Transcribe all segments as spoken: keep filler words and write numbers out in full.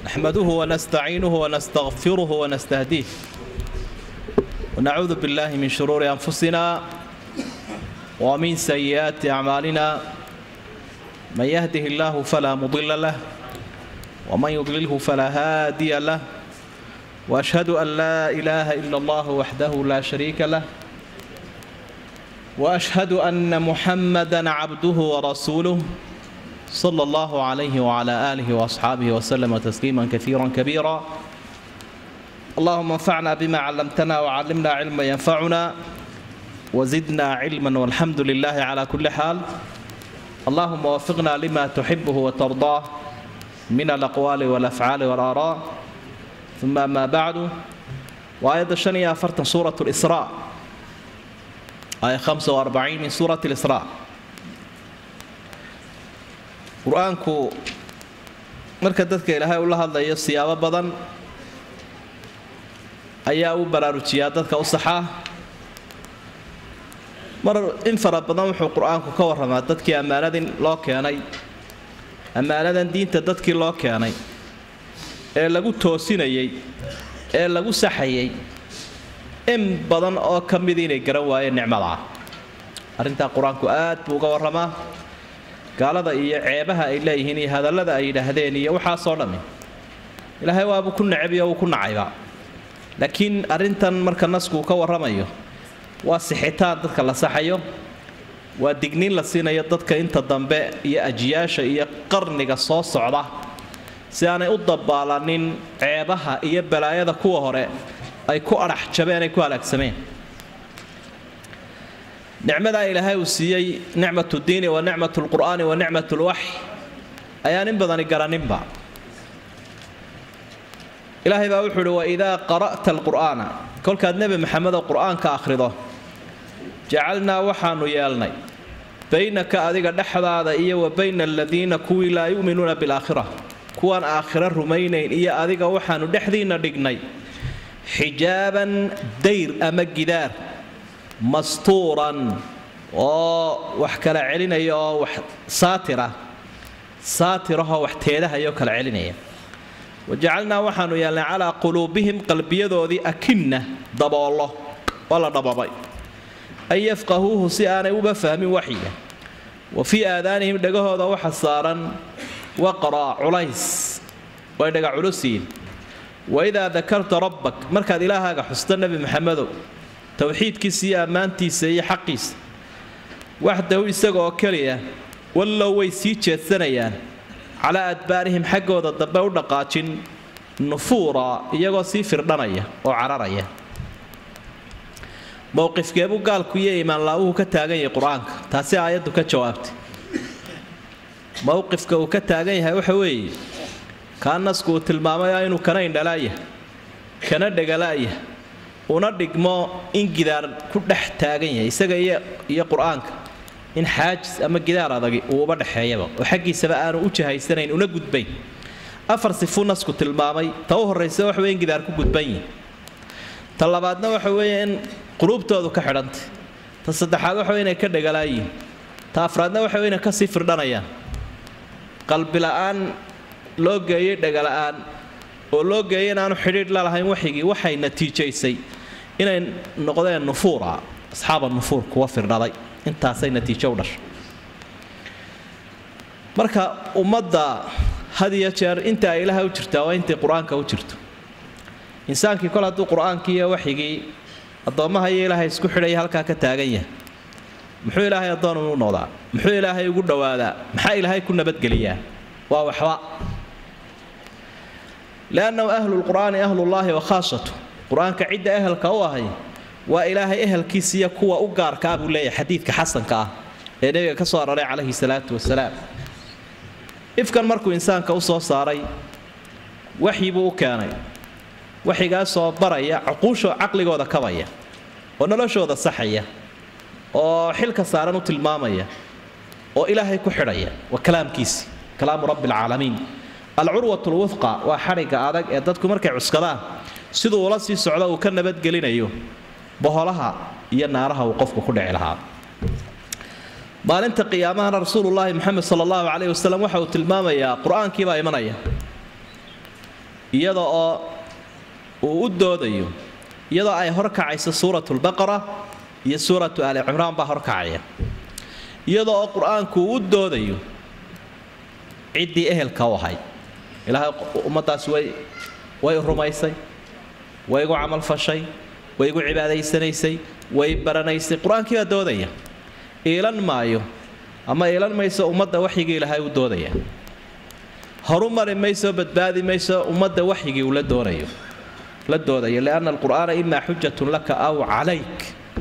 نحمده ونستعينه ونستغفره ونستهديه ونعوذ بالله من شرور أنفسنا ومن سيئات أعمالنا من يهده الله فلا مضل له ومن يضلله فلا هادي له وأشهد أن لا إله إلا الله وحده لا شريك له وأشهد أن محمدًا عبده ورسوله صلى الله عليه وعلى آله وأصحابه وسلم تسليما كثيرا كبيرا. اللهم انفعنا بما علمتنا وعلمنا علما ينفعنا وزدنا علما والحمد لله على كل حال. اللهم وفقنا لما تحبه وترضاه من الأقوال والأفعال والآراء. ثم ما بعد، وآية الشنية فرت سورة الإسراء آية خمسة وأربعين من سورة الإسراء. qur-aanku marka dadka ilaahay ula hadlayo siyaabo badan ayaa u baraarujiyaa dadka u saxaa. mar in fara badan wuxuu qur-aanku ka warramaa dadkii ammaanadin loo keenay ammaanadan diinta dadkii loo keenay ee lagu toosinayay ee lagu saxayay in badan oo ka mid inay garan waayeen nicmada. arrintaa qur-aanku aad buu uga warramaa, gaalada iyo ceebaha ay leeyihiin iyo hadallada ay yidhaahdeen iyo waxaasoo dhammi ilaahay waabuu ku necab iyo wuu ku nacayba. laakiin arrintan marka naskuu ka warramayo waa sixitaan dadka la saxayo, waa digniin la siinayo dadka inta dambe iyo ajiyaasha iyo qarniga soo socda si aanay u dabaalanin ceebaha iyo balaayada kuwa hore ay ku adhax jabeen ay ku halaagsameen. nicmada ilaahay uu siiyey nicmatu diini wa nicmatu lqur'aani wa nicmatu lwaxy ayaan in badani garaninba. ilaahay baa wuxuu uhi waidaa qara'ta alqur'aana, kolkaad nebi maxamedoo qur'aanka akhrido, jacalnaa waxaanu yeelnay baynaka adiga dhexdaada iyo wa bayna aladiina kuwii laa yu'minuuna bilaakhira, kuwaan aakhiro rumaynayn iyo adiga waxaanu dhexdiinna dhignay xijaaban dayr ama gidaar mastuuran oo wax kala celinaya oo wax saatira saatirahoo wax teedahayoo kala celinaya. wajacalnaa waxaanu yeelnay calaa quluubihim qalbiyadoodii akinna daboollo oo la dhababay an yafqahuuhu si aanay uba fahmin waxyiga. wa fii aadaanihim dhegahooda waxa saaran waqraa culays, way dhaga culusiin. waidaa dakarta rabbak, markaad ilaahaaga xusto nebi maxamedow towxiidkiisa iyo ammaantiisa iyo xaqiisa waxdahu isaga oo keliya, wallow way sii jeedsanayaan calaa adbaarihim xaggooda dambe u dhaqaajin nufuura iyagoo sii firdhanaya oo cararaya. mowqifkeebuu gaalku iyo iimaanlaawuhu ka taagan yahay qur-aanka? taasi aayaddu ka jawaabtay. mowqifka uu ka taagan yahay waxa weeye kaa nasku uu tilmaamaya inuu kana indhalaaya kana dhegalaaya una dhigmo in gidaar ku dhex taagan yahay isaga iyo qur-aanka, in xaajis ama gidaar adagi uu uba dhexeeyaba oo xaggiisaba aanu u jahaysanayn una gudbayn. afar sifuu nasku tilmaamay. ta u horraysa waxa weye in gidaar ku gudban yihin. ta labaadna waxa weeye in quluubtoodu ka xidhantay. ta saddexaad waxa weye inay ka dhegalaayihin. ta afraadna waxa weye inay kasii firdhanayaan. qalbi la'aan loo geeyey dhegala'aan oo loo geeyay inaanu xidhiidh la lahayn waxyigii waxay natiijaysay inay noqdeen nufuura, asxaaba nufuur, kuwa firdhaday. intaasay natiijo u dhashay. marka ummadda had iyo jeer inta ay ilaahay u jirtaa waa intay qur-aanka u jirto. insaankii kol hadduu qur-aankii iyo waxyigii addoommaha iyo ilaahay isku xidhaya halkaa ka taagan yahay, muxuu ilaahay addoon uu noqdaa? muxuu ilaahay ugu dhowaadaa? maxaa ilaahay ku nabadgeliyaa? waa waxba. لأنه أهل القرآن أهل الله وخاصته. قرآن كعدة أهل كواهي وإله أهل كيسية كوا أجار كابو لي حديث كحسن كاه النبي كسر عليه الصلاة والسلام. إفكر مركو إنسان كوصو صاري وحي بو كاني وحي قاس بريا عقوشه عقلي جودا كوية ونلاش جودا صحية وحلك صارنو تلمامية وإلهي كحرية وكلام كيسي كلام رب العالمين. العروة الوثقى وحركة أدق أدتكم مركع عسكران سيدو ولا سي سعدا وكان نبات قلينيو بهولها ينارها وقفك كل علها. maalinta qiyaamaha rasuulullaahi maxamed sallallahu alayhi wasallam waxa uu tilmaamayaa quraankiiba imanaya iyada oo uu u doodayo iyadoo ay horkacayso suuratul baqara iyo suuratu ali cimraan baa horkacaya iyadoo oo qur-aanku uu u doodayo ciddii ehelka u ahayd ilaahay ummadaas way way rumaysay way ugu camal fashay way ugu cibaadaysanaysay way baranaysay qur-aankii baa doodaya iilan maayo ama iilan mayso ummadda waxyigii ilaahay u doodaya horu mari mayso badbaadi mayso ummadda waxyigii uu la doonayo la doodayo lianna alqur'aana imaa xujatun laka aw calayk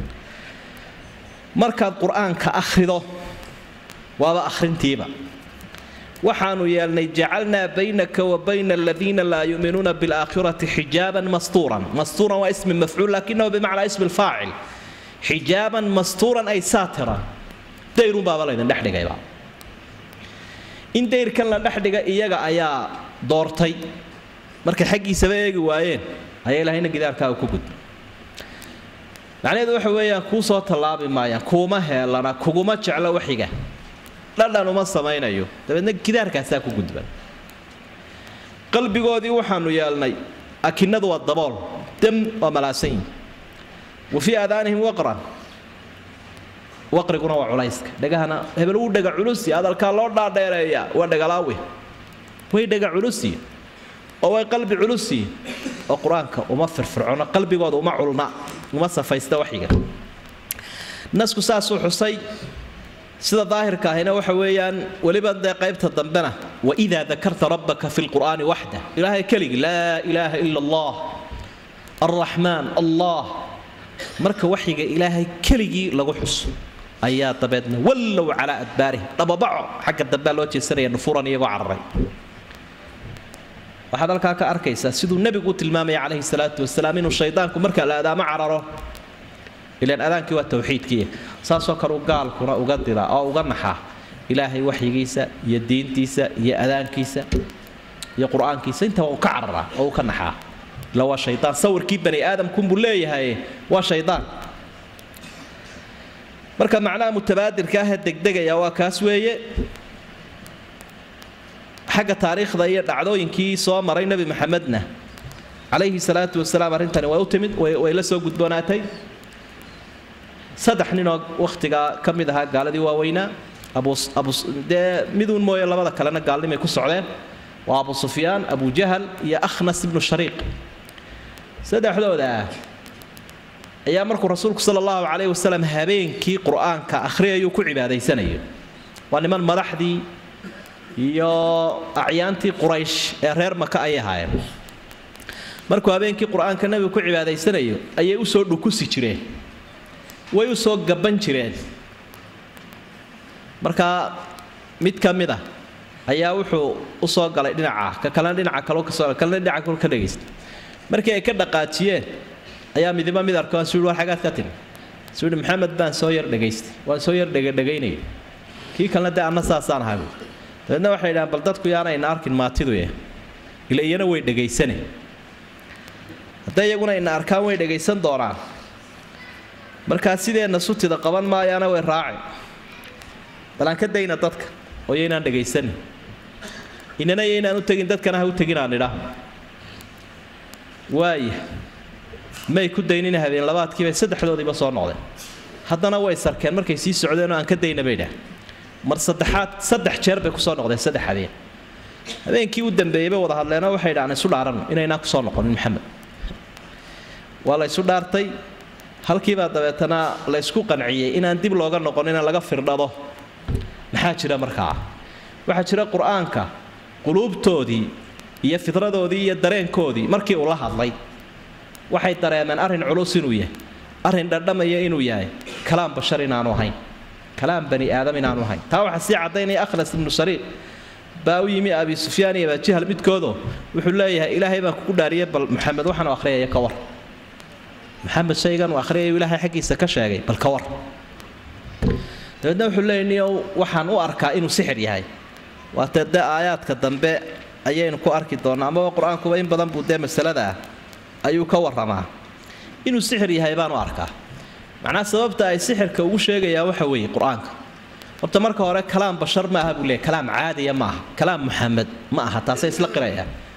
markaad qur-aanka akhrido waaba akhrintiiba waxaanu yeelnay jacalnaa baynaka wa bayna aladiina laa yu'minuuna bilaakhirati xijaaban mastuuran mastuuran waa ismi mafcuul laakinahu bimacnaa ismi alfaacil xijaaban mastuuran ay saatiran dayrun baaba laydin dhex dhigayba in dayrkan la dhex dhiga iyaga ayaa doortay markay xaggiisaba eegi waayeen ayaa ilaahayna gidaarkaaga ku gudba macnaheedu waxa weeyaan kuu soo tallaabi maayaan kuuma heelana kuguma jeclo waxiga dhadhan uma samaynayo dabeedna gidaarkaasaa ku gudban qalbigoodii waxaanu yeelnay akinadu waa dabool dam waa malaasayn wa fii aadaanihim waqran waqriguna waa culayska dhagahana hebel uu dhaga culusi hadalkaa loo dhaadheereeyaa waa dhagalaawi way dhaga culusi oo way qalbi culusi oo qur-aanka uma firfircoona qalbigooda uma culna uma safaysta waxiga nasku saasuu xusay sida daahirka ahina waxa weeyaan waliba de qaybta dambena wa idha dhakarta rabbaka fil qur'ani wahda ilaahay kaligi la ilaha illa allah arrahman allah marka waxiga ilaahay kaligi lagu xuso ayaa dabeedna wallow ala adbaari dababaco xagga dambe loo jeesanaya nufuran iyago cararay waxaad halkaa ka arkaysaa siduu nabigu tilmaamay calayhi salaatu wasalaam inuu shaydaanku marka la aadaamo cararo ilaan adaankii waa tawxiidkii saasoo kale u gaalkuna uga dira oo uga naxa ilaahay waxyigiisa iyo diintiisa iyo adaankiisa iyo qur-aankiisa inta uu ka carara oo uu ka naxaa la waa shaydaan sawirkii bani aadamku buu leeyahay waa shaydaan marka macnaha mutabaadirka ah degdegaya waa kaas weeye xagga taariikhda iyo dhacdooyinkii soo maray nabi maxamedna calayhi salaatu wasalaam arrintani way u timid way la soo gudboonaatay saddex ninoo wakhtigaa ka mid ahaa gaaladii waaweynaa abudee miduun mooye labada kalena gaalnimay ku socdeen waa abu sufyaan abu jahal iyo akhnas ibnu shariiq saddexdooda ayaa markuu rasuulku sala allahu calayhi wasalam habeenkii qur-aanka akhriyayuu ku cibaadaysanayo waa niman madaxdii iyo acyaantii quraysh ee reer maka ay ahaayeen markuu habeenkii qur-aanka nabigu ku cibaadaysanayo ayay u soo dhukusi jireen way u soo gaban jireen marka mid ka mid ah ayaa wuxuu u soo galay dhinaca ka kalena dhinaca kale ka soo kalena dhinaca kale ka dhageystay markii ay ka dhaqaajiyeen ayaa midba mid arko suu war xagaad ka timi suu maxamed baan soo yar dhageystay waan soo yar dhageynay kii kalena de anna saasaan ahay dadna waxay yiraahdaan bal dadku yaana in arkin maatidu ee ila iyana way dhageysane haday iyaguna in arkaan way dhageysan doonaan marka sideena sutida qaban maayana way raacay balan ka dayna dadka oo yeynaan dhageysan inana yeynaan u tagin dadkana ha u taginaan idhaa waay may ku daynina habeen labaadkii bay saddexdoodiiba soo noqdeen haddana way sarkeen markay sii socdeen oo aan ka dayna bay dhaah mar saddexaad saddex jeer bay ku soo noqdeen saddex habeen habeenkii u dambeeyay bay wada hadleena waxay dhaanay isu dhaaran inaynaan ku soo noqonin maxamed waa la isu dhaartay halkiibaa dabeetana la isku qanciyey inaan dib looga noqon inaan laga firdhado maxaa jira markaa waxaa jira qur-aanka quluubtoodii iyo fidradoodii iyo dareenkoodii markii uu la hadlay waxay dareemeen arrin culus inuu yahay arrin dhadhamaya inuu yahay kalaam bashar inaanu ahayn kalaam bani aadam inaanu ahayn taa waxaa sii caddaynaya akhlas ibnu shariiq baa u yimi abi sufyaan iyo abajahal midkoodo wuxuu leeyahay ilaahay baan kugu dhaariyay bal maxamed waxaan u akhriyaya ka war محمد شيغان واخريه ilaahay xaqiisa ka sheegay bal ka war dadna wuxuu leeyahay waxaan u arkaa inuu sixir yahay waata da aayaadka dambe ayaynu ku arki doonaa ama quraanku in badan buu de masalada ayuu ka waramaa inuu sixir yahay baan u arkaa macna sababta ay sixirka ugu sheegaya waxa weeye quraanka horta marka hore kalaam bashar ma aha buu leeyahay kalaam caadi ma aha kalaam maxamed ma aha taasay isla qirayaan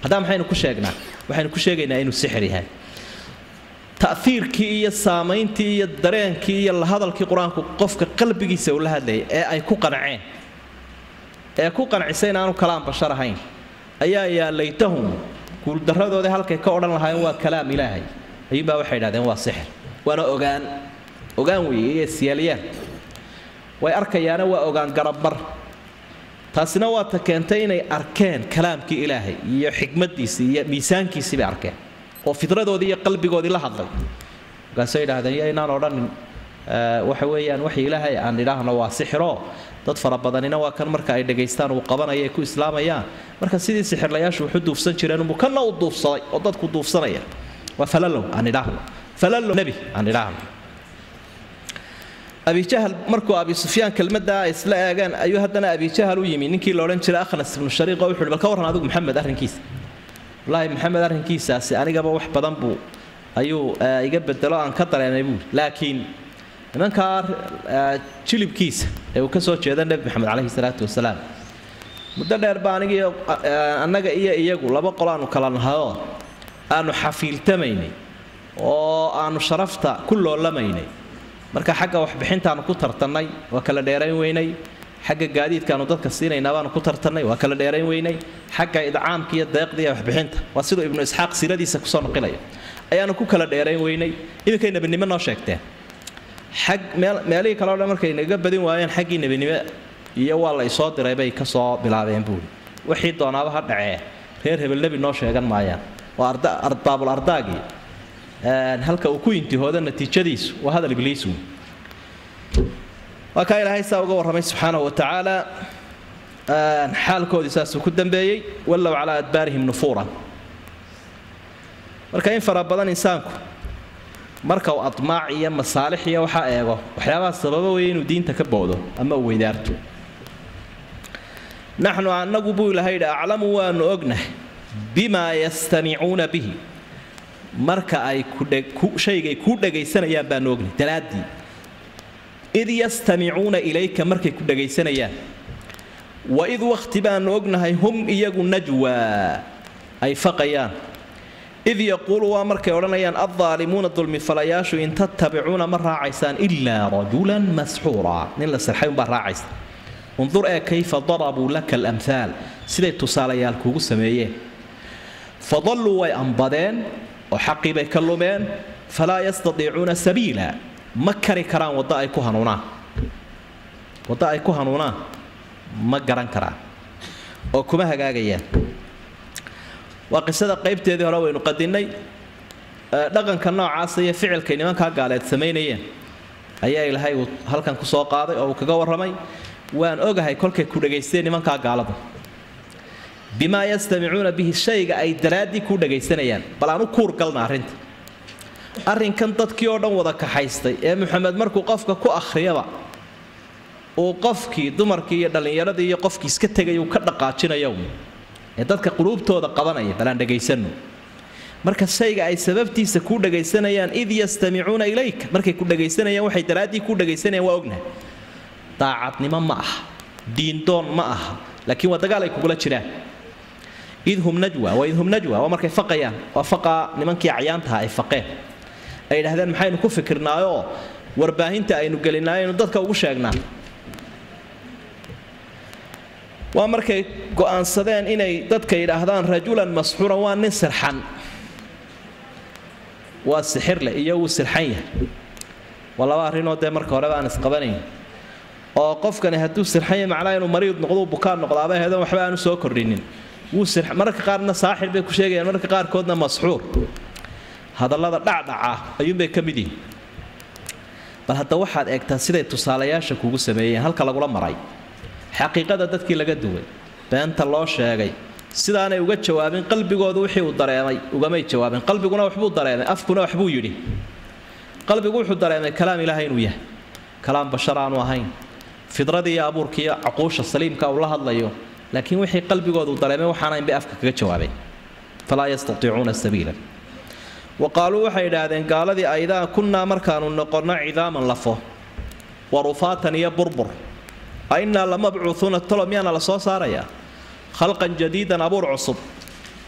هذا ما حين كشجنا وحين كشجنا إنه سحر هاي تأثير كي السامين تي الدرين كي هذا القرآن قفك قلبك يسوي له هذا أي كو قنعين أي كو قنعسين عنه كلام بشر هين أيا يا ليتهم كل درهذا هذا هالك كورن هاي هو كلام إلهي يبقى واحد هذا هو سحر وأنا أوجان أوجان ويا سياليان وأركيانا وأوجان قربر تاسنوات كنتين أركان كلام كي إلهي يا حكمتي سي ميسان كي سي بأركان وفطرة ذي قلبي قودي لحظة قال سيد هذا يا إننا نوران وحويان وحي إلهي عن إلهنا وسحره تطفر بدننا وكان مركا إيدا جيستان وقبنا يكو إسلام يا مركا سيدي سحر لا يشو حدو في سنشرين ومكنا وضوف صاي وضدك وضوف صنايا وفللوا عن إلهنا فللوا نبي عن إلهنا أبي جهل مركو أبي سفيان كلمة دا إسلاء جان أيها دنا أبي جهل ويمين نكي لورن شلا أخنس من الشريق ويحول بالكورن هذا محمد أهرن كيس والله محمد أهرن كيس أنا جاب واحد بدنبو أيو يجيب الدلاء عن كتر يعني يقول لكن من كار تشيل بكيس أو كسر هذا النبي محمد عليه الصلاة والسلام مدة أربعة نجي أنا جاي يقول لا بقول أنو كلام هذا أنو حفيل تميني أو أنو شرفته كله لميني marka xagga wax bixintaanu ku tartanay waa kala dheerayn weynay xagga gaadiidkaanu dadka siinayna baanu ku tartanay waa kala dheerayn weynay xagga idcaamka iyo deeqdiya wax bixinta waa sidoo ibnu isxaaq siradiisa ku soo noqilay ayaanu ku kala dheerayn weynay iminka nabinimo noo sheegteen xag meelay kala oo markay naga badin waayeen xaggii nabinimo iyo waa la soo diray bay ka soo bilaabeen buul wixii doonaaba ha dhacee reer hebel nabi noo sheegan maayaan waa arda ardaabul ardaagi halka uu ku intihooda natiijadiisu waa hadal ibliis waa ka ilaahay saa uga warramay subxaanahu wa tacaala xaalkoodii saasuu ku dambeeyey wallow calaa adbaarihim nufuuran marka in fara badan insaanku marka uu admaac iyo masaalix iyo waxaa eego waxyaabaha sababa weeye inuu diinta ka boodo ama uu weydaarto naxnu annagu buu ilaahay yidhi aclamu waanu ognahay bimaa yastamicuuna bihi marka ay ku shaygay ku dhageysanayaan baan ognay dalaadii id yastamicuuna ilayka markay ku dhageysanayaan wa id waqti baan ognahay hum iyagu najwa ay faqayaan id yaqulu wa markay oranayaan adh-dhalimuuna dhulmi falayaashu in tattabi'una ma raacaysaan illa rajulan masxura nin la sarxay baa raacaysa undur ee kayfa darabu laka al-amthal siday tusaalayaal kugu sameeyeen fadallu way anbadeen وحقي بيكلمين فلا يستطيعون سبيلا ما كري كران وضاء كهنونا وضاء كهنونا ما جران كران وكما هجاجيا وقصة قيبت هذه روي نقدني لقن كنا عاصية فعل كلمة كقالت ثمانية أيه الهاي هل كان كسوق قاضي أو كجور رمي وأن أوجه كل كل جيسين من كقالته بما يستمعون به الشيء أي درادي كودا جيسانيان بل أنو كور قلنا أرنت أرن كان تذكير دم وذاك حيستي يا محمد مركو قفك كو أخريبا وقفكي دمركي يدلين يردي يقفكي سكتة يوكد قاتشنا يوم يدك قلوب تودا قبنا بل أن جيسانو مركز الشيء أي سببتي سكودا جيسانيان إذ يستمعون إليك مركي كودا جيسانيان وحي درادي كودا جيسانيان وأغنى طاعتني ما معه دين دون معه لكن وتقال يقول لك إذ هم نجوى وإذ هم نجوى ومركي فقيان وفقا نمانكي عيانتها أي فقيه أي هذا المحاين كو فكرنا يو ورباهنتا أي نقلنا أي نددك وشاقنا ومركي قوان صدين إني ددك إلهدان رجولا مسحورا وان سرحان والسحر لي إيو السرحية والله وارينو دي مركو ربان اسقباني وقفك هدو السرحية معلاي إنو مريض نقضو بكار نقضابا هذا وحبا أنو سو كرينين وسرح مرك قارنا ساحر بيكو شيغيان مرك قار كودنا مسحور هذا الله دعدعه ايون بي كميدين بل هدا waxaad eegtaa siday tusaalayaasha kugu sameeyeen halka lagu la maray xaqiiqada dadkii laga duway beenta loo sheegay sidaanay uga jawaabin qalbigooda wixii uu dareemay ugamay jawaabin qalbiguna waxbuu dareemay afkuna waxbuu yiri qalbigu wuxuu dareemay kalaam ilaahay inuu yahay kalaam bashar aanu ahayn fidradii abuurkii aqoosha saliimka uu la hadlayo لكن وحي قلبي قادوا ضريمه وحنا بأفك كجوابي فلا يستطيعون السبيل وقالوا وحي دادين قال ذي أيضا كنا مركان نقرنا عظاما لفه ورفاتا يبربر أئنا لمبعوثون الطلب يانا لصوص عريا خلقا جديدا أبور عصب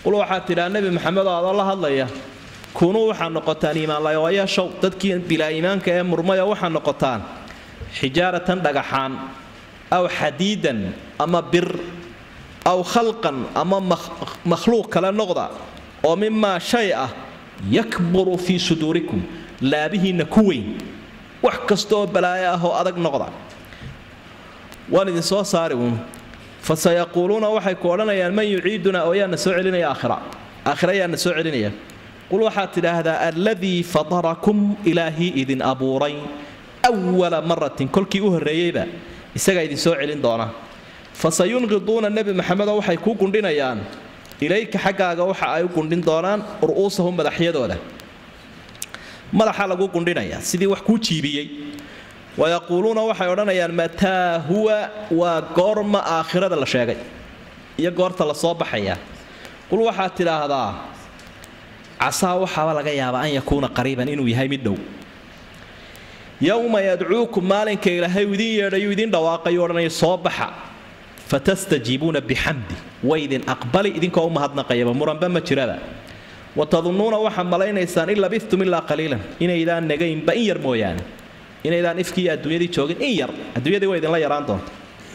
qul waxaad tidhaa nebi maxamed oo adoo la hadlaya kunuu waxaad noqotaan iimaanlayaashow dadkii bilaa iimaanka ee murmaya waxaad noqotaan xijaaratan dhagaxaan aw xadiidan ama bir aw khalqan ama makhluuq kale noqda oo mimaa shay ah yakburu fii suduurikum laabihiinna ku weyn wax kasta oo balaayo ah oo adag noqda waan idin soo saari uun fasayaquuluuna waxay ku odhanayaan man yuciiduna oo yaana soo celinaya aakhira aakhira yaana soo celinaya qul waxaad tidhaahdaa alladii fatarakum ilaahii idin abuuray awala maratin kolkii u horreeyeyba isagaa idin soo celin doona fasayunqiduuna nebi maxamedoo waxay kuu gundhinayaan ilayka xaggaaga waxa ay u gundhin doonaan ru'uusahum madaxyadooda madaxa lagu gundhinayaa sidii wax kuu jiibiyey wayaquuluuna waxay odhanayaan mataa huwa waa goorma aakhirada la sheegay iyo goorta la soo baxaya qul waxaad tidhaahdaa casaa waxaaba laga yaabaa an yakuuna qariiban inuu yahay mid dhow yowma yadcuukum maalinka ilaahay idin yeedhayu idin dhawaaqayu odhanaya soo baxa fatastajiibuuna bixamdi waydin aqbali idinkoo u mahadnaqayaba muranba ma jiraba watadunnuuna waxaad malaynaysaan in labistum ilaa qaliilan inaydaan negaynba in yar mooyaane inaydaan ifkii adduunyadii joogin in yar adduunyadii waa idinla yaraan doonta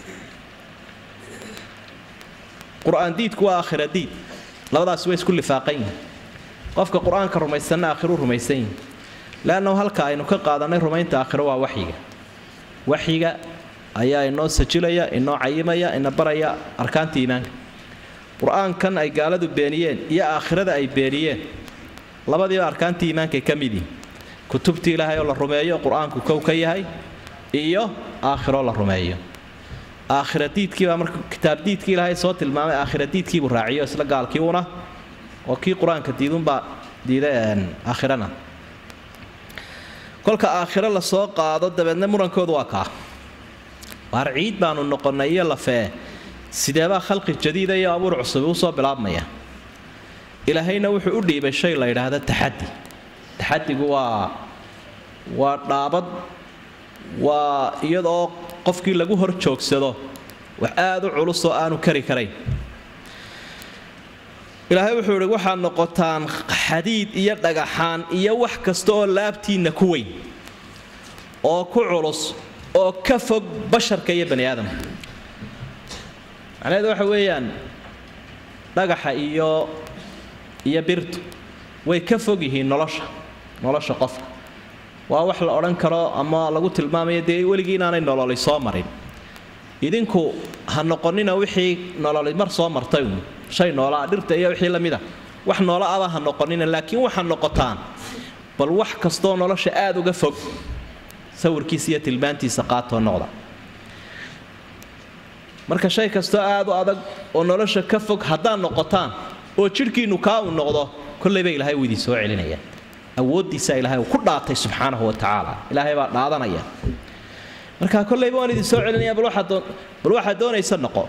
qur-aan diidku waa aakhira diid labadaasi way isku lifaaqan yihin qofka qur-aanka rumaysanna aakhiru rumaysan yihin leannahu halka aynu ka qaadanay rumaynta aakhiro waa waxyiga waxyiga ayaa inoo sajilaya inoo cayimaya ina baraya arkaanta iimaanka qur-aankan ay gaaladu beeniyeen iyo aakhirada ay beeniyeen labadiiba arkaantii iimaankay ka mid yihin kutubtii ilaahay oo la rumeeyo qur-aanku kow ka yahay iyo aakhiroo la rumeeyo aakhira diidkiibaa marka kitaab diidkii ilaahay soo tilmaamay aakhira diidkiibuu raaciyo isla gaalkii una oo kii qur-aanka diidunbaa diiday aakhirana kolka aakhiro la soo qaado dabeedna murankoodu waa kaa waar ciid baanu noqonnay iyo lafee sideebaa khalqi jadiida iyo abuur cusub u soo bilaabmaya ilaahayna wuxuu u dhiibay shay la yidhaahda taxaddi taxadigu waa waa dhaabad waa iyadoo qofkii lagu hor joogsado wax aad u culus oo aanu kari karayn ilaahay wuxuu yidhi waxaad noqotaan xadiid iyo dhagaxaan iyo wax kasta oo laabtiinna ku weyn oo ku culus oo ka fog basharka iyo bani aadamka macnaheedu waxa weeyaan dhagaxa iyo iyo birtu way ka fog yihiin nolosha nolosha qofka waa wax la odhan karo ama lagu tilmaamayo dee weligii inaanay nololi soo marin idinku ha noqonina wixii nololi mar soo martay uun shay noolaa dhirta iyo wixii la mida wax noola aba ha noqonina laakiin waxaa noqotaan bal wax kastoo nolosha aad uga fog sawirkiisa iyo tilmaantiisa qaatoo noqda marka shay kastoo aad u adag oo nolosha ka fog haddaad noqotaan oo jidhkiinnu kaa u noqdo kollayba ilaahay wuu idin soo celinaya awooddiisa ilaahay uu ku dhaatay subxaanahu wa tacaala ilaahay baa dhaadanaya marka kollayba waan idin soo celinaya bal waxaad doonaysa noqo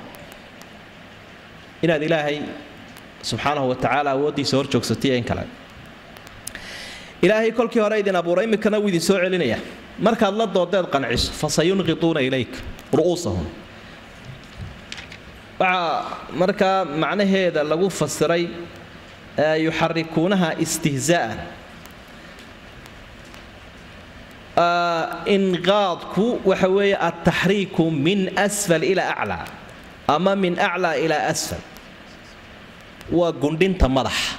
inaad ilaahay subxaanahu wa tacaala awooddiisa hor joogsatay in kale ilaahay kolkii hore idin abuuray iminkana wuu idin soo celinaya markaad la doodeed qanciso fasayunqiduuna ilayk ru'uusahum waxaa markaa macnaheeda lagu fasiray yuxarikuunaha istihzaa'an inqaadku waxa weeye altaxriiku min asfal ilaa aclaa ama min aclaa ilaa asfal waa gundhinta madaxa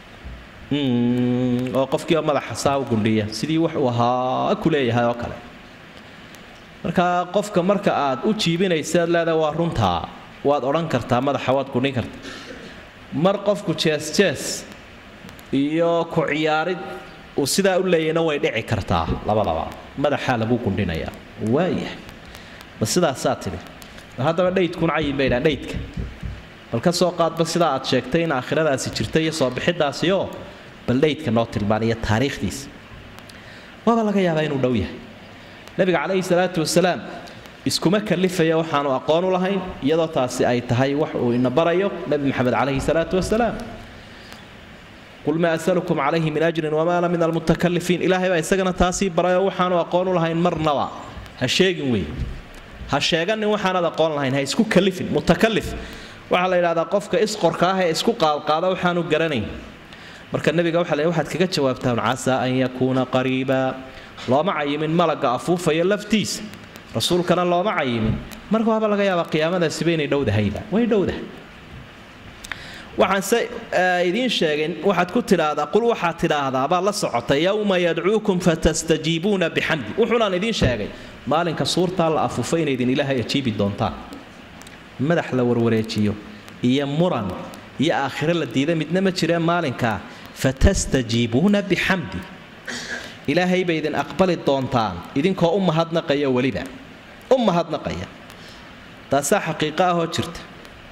oo qofkiiba madaxa saa u gundhiya sidii wax uu ahaa ku leeyahay oo kale marka qofka marka aad u jiibinaysaad leedahay waa runtaa waad odhan kartaa madaxa waad gundhin kartaa mar qofku jees jees iyo ku ciyaarid uu sidaa u leeyayna way dhici kartaa labadaba madaxaa lagu gundhinayaa waayahay ba sidaasaa tidhi bal haddaba dhaydkun cayin bay dhahan dhaydka bal ka soo qaadba sidaa aad sheegtay in aakhiradaasi jirta iyo soo bixidaasioo bal dhaydka noo tilmaaniya taariikhdiisa waaba laga yaabaa inuu dhow yahay nabiga calayhi salaatu wasalaam iskuma kalifaya waxaanu aqoon u lahayn iyadoo taasi ay tahay wax uu ina barayo nabi maxamed calayhi salaatu wasalaam qul maa asalukum calayhi min ajrin wamaa ana min almutakalifiin ilaahay baa isagana taasii barayo waxaanu aqoon u lahayn marnaba ha sheegin wey ha sheeganin waxaanad aqoon lahayn ha isku kalifin mutakalif waxa la yiraahdaa qofka isqorka ah ee isku qaalqaada waxaanu garanayn marka nabiga waxa la waxaad kaga jawaabtaa caasa an yakuna qariiba looma cayimin malaga afuufaya laftiisa rasuulkana looma cayimin marka waaba laga yaabaa qiyaamada sibeynay dhowdahayda way dhowdahay waxaan se idin sheegin waxaad ku tiraahdaa qul waxaad tiraahdaa baa la socota yawma yad'uukum fatastajiibuna bihamdi wuxuuna idin sheegay maalinka suurta la afuufay in idin ilaahay ajiibi doontaa madax la warwareejiyo iyo muran iyo aakhira la diiday midna ma jireen maalinka fatastajiibuna bihamdi ilaahay bay idin aqbali doontaan idinkoo u mahadnaqaya waliba u mahadnaqaya taasa xaqiiqa ah oo jirta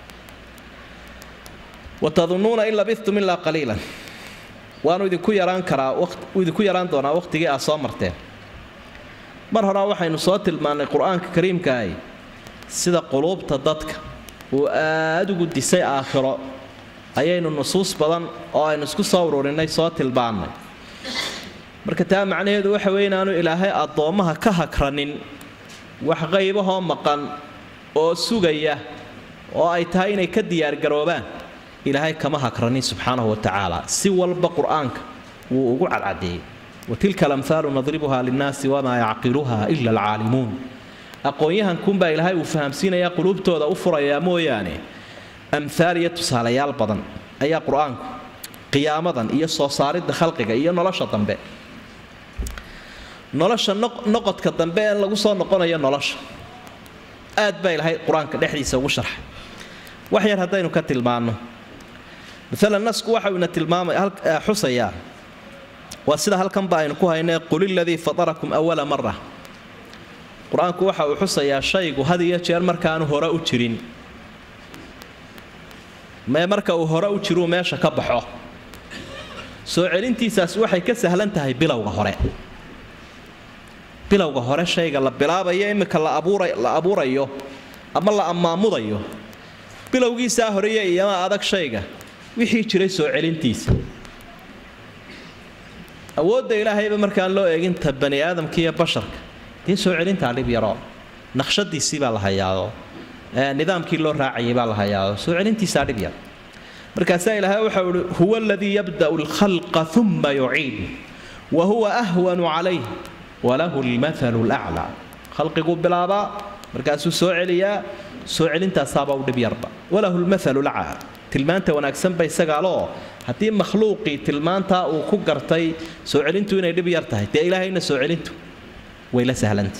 وتظنون إن لبثتم إلا قليلا وأنا إذا كو يران كرا وقت وإذا كو يران دونا وقت جاء صامرتين مرة واحد نصوت المعنى القرآن الكريم كاي سيدا قلوب تضدك وأدو قد سي آخرة أيين النصوص بدن أو أي نسكو صوروا لنا صوت البعض مركتها معنى هذا وحوين أنو إلهي أضومها كهكرنين وحغيبها مقان أو سوغية أو أي تاين كديار قروبان إلهي كما هكرني سبحانه وتعالى سوى القرآن وقع العدي وتلك الأمثال نضربها للناس وما يعقلها إلا العالمون أقويها نكون بها إلهي وفهم سينا يا قلوب تودا أفرى يا موياني أمثال يتصال يا البضن أي قرآن قيامة إيا صارد خلقك إيا نلاشة تنبئ نلاشة نقط كتنبئ لغو صار نقونا يا نلاشة آد بها إلهي قرآن كدحديث وشرح وحير هدين كتل معنا مثلا الناس كوحة من التلمام حصيا وسيدا هل كان باين كوها إن قل الذي فطركم أول مرة قرآن كوحة وحصيا شيء وهذه يشير مركان هراء تشرين ما مركا وهراء تشرو ما شكبحه سؤالين تيساس وحي كسهل انتهي بلا وهراء بلا وهراء شيء قال بلا بيا إمك الله أبوري الله أبوري يو أما الله أما مضي يو بلا وجي ساهرية يا ما أدك شيء wixii jiray soo celintiisa awoodda ilaahay ba markaan loo eegin tabani aadamka iyo basharka tii soo celinta dhib yaro naqshadiisii baa la hayaado ee nidaamkii loo raacayay baa la hayaado soo celintiisa dhib yar markaas ilaahay waxa uu huwa alladhi yabda'u al-khalqa thumma yu'id wa huwa ahwanu alayhi wa lahu al-mathalu al-a'la khalqigu bilaba markaas soo celiya soo celintaas saaba u dhib yarba wa lahu al-mathalu al-a'la tilmaanta wanaagsan bay sagaalo hadii makhluuqi tilmaanta uu ku gartay soo celintu inay dhib yar tahay tii ilaahayna soo celintu way la sahlanta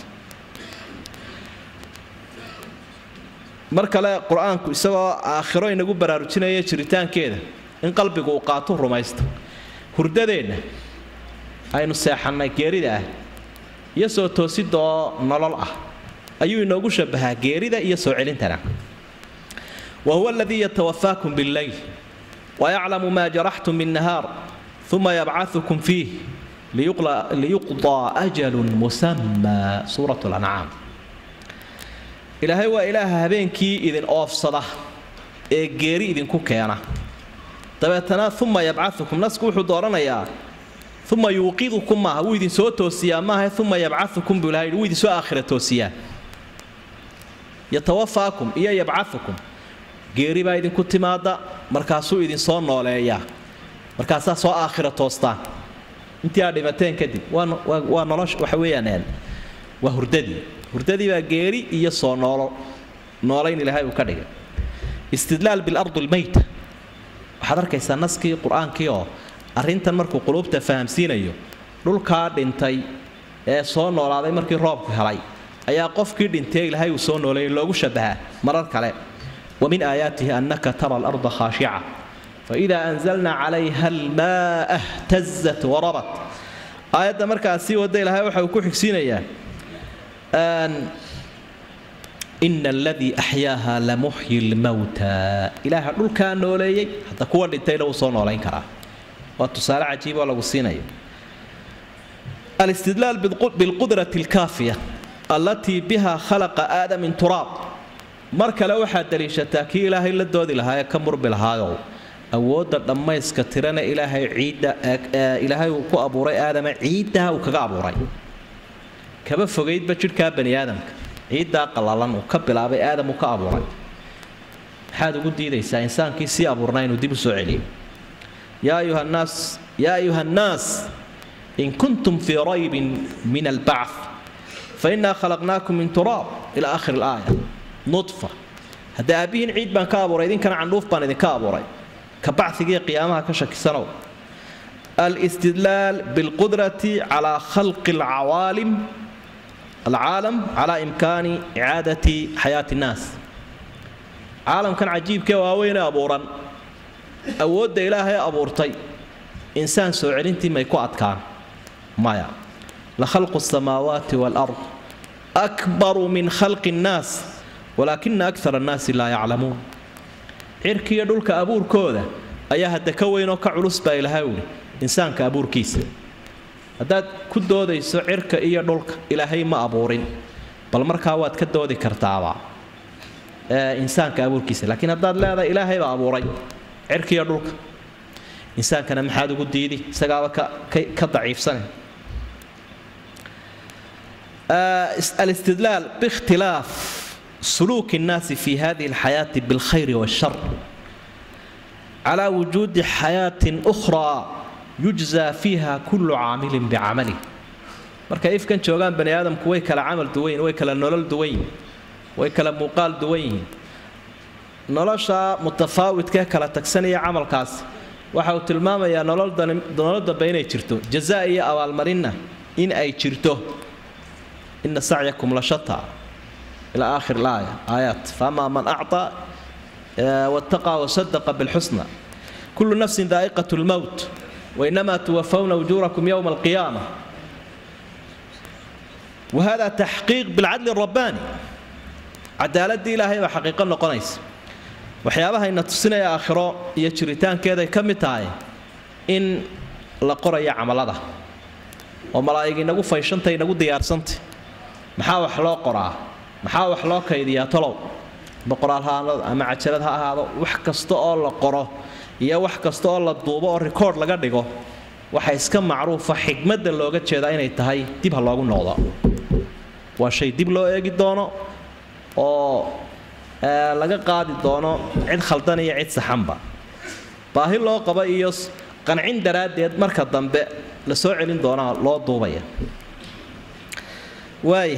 markale quraanku isagoo aakhiro inagu baraarujinaya jiritaankeeda in qalbigu uu qaato rumaysto hurdadeena aynu seexanay geerida iyo soo toosidoo nolol ah ayuu inoogu shabahaa geerida iyo soo celintana وهو الذي يتوفاكم بالليل ويعلم ما جرحتم بالنهار ثم يبعثكم فيه ليقضى أجل مسمى سورة الأنعام إلهي وإله هبينكي إذن أفصده إيجيري إذن كوكيانا تبتنا ثم يبعثكم نسكو حضورنا يا ثم يوقظكم معه وإذن سوء توسيا معه ثم يبعثكم بالليل وإذن سوء آخر توسيا يتوفاكم إيا يبعثكم geeri baa idin ku timaada markaasuu idin soo nooleeyaa markaasaa soo aakhira toostaan intii aad dhimateen kadib waa waa nolosh waxa weeyaan waa hurdadii hurdadii baa geeri iyo soo noolo nooleyn ilaahay uu ka dhigay istidlaal bil ard al mayt waxaad arkaysaa naskii quraankii oo arrintan markuu qulubta fahamsiinayo dhulka dhintay ee soo noolaaday markii roobku helay ayaa qofkii dhintay ilaahay uu soo nooleeyay loogu shabaha marar kale ومن آياته أنك ترى الأرض خاشعة فإذا أنزلنا عليها الماء اهتزت وربت آيات مركز سي ودي لها وحي وكوحك سينيا أن إن الذي أحياها لمحيي الموتى إله قل كان نولي حتى كون للتيلو صنع لين كرا وتصارع عجيبة ولا سينيا الاستدلال بالقدرة الكافية التي بها خلق آدم من تراب marka la waxa daliishataa ki ilaahay la doodi lahaa ka murbil haayo awooda dhamayska tirana ilaahay ciida ilaahay uu ku abuuray aadama ciida uu kaga abuuray kaba fogeydba jirka bani aadamka ciida qalalan uu ka bilaabay aadam uu ka abuuray حاد قدي ليس إنسان كيسي أبورنين وديب سعلي يا أيها الناس يا أيها الناس إن كنتم في ريب من البعث فإنا خلقناكم من تراب إلى آخر الآية نطفة هذا أبين عيد بان كابوري إذن كان عن روف بان إذن كابوري كبعث قيامها كشك سنو الاستدلال بالقدرة على خلق العوالم العالم على إمكان إعادة حياة الناس عالم كان عجيب كواوين أبورا أود إلهي أبورتي إنسان سوعرينتي ما يكون كان مايا لخلق السماوات والأرض أكبر من خلق الناس ولكن أكثر الناس لا يعلمون عركي يدولك أبور كوذا أيها الدكوين وكعلوس بايلهاولي إنسان كأبور كيس هذا كدودة يسوع عرك إيا دولك إلهي ما أبورين بل مركاوات كدودة كرتاوا آه إنسان كأبور كيس لكن هذا لا هذا إلهي ما أبورين عرك يدولك إنسان كان محاد قديدي سقاوة كضعيف سنة آه الاستدلال باختلاف سلوك الناس في هذه الحياة بالخير والشر على وجود حياة أخرى يجزى فيها كل عامل بعمله marka ifkan joogan bani aadamku way kala amal duwayn way kala nolol duwayn way kala muuqaal duwayn nolosha mutafaawidka kala tagsanaya amalkaas waxa uu tilmaamayaa nolol nololda baynay jirto jazaa iyo awaal marina in ay jirto inna sa'yakum la shatta ila aakhir al-aaya ayat fama man a'ta wattaqa wa saddaqa bil husna kullu nafsin dha'iqatul maut وإنما توفون أجوركم يوم القيامة وهذا تحقيق بالعدل الرباني عدالة دي إلهي وحقيقة نقنيس وحيابها إن تسنى يا آخرة يشريتان كذا كم تاي إن لقرى يعمل هذا وملايقين نقول فايشنتي نقول ديار سنتي محاوح لا قرى محاوح لا كيدي يا طلو بقرى هذا مع عشرتها هذا وحكستوا الله قرى iyo wax kasto oo la duubo oo record laga dhigo waxa iska macruufa xigmada looga jeedaa inay tahay dib ha loogu noqdo waa shay dib loo eegi doono oo laga qaadi doono cid khaldan iyo cid saxanba baahi loo qaba iyo qancin daraadeed marka dambe la soo celin doona loo duubaya way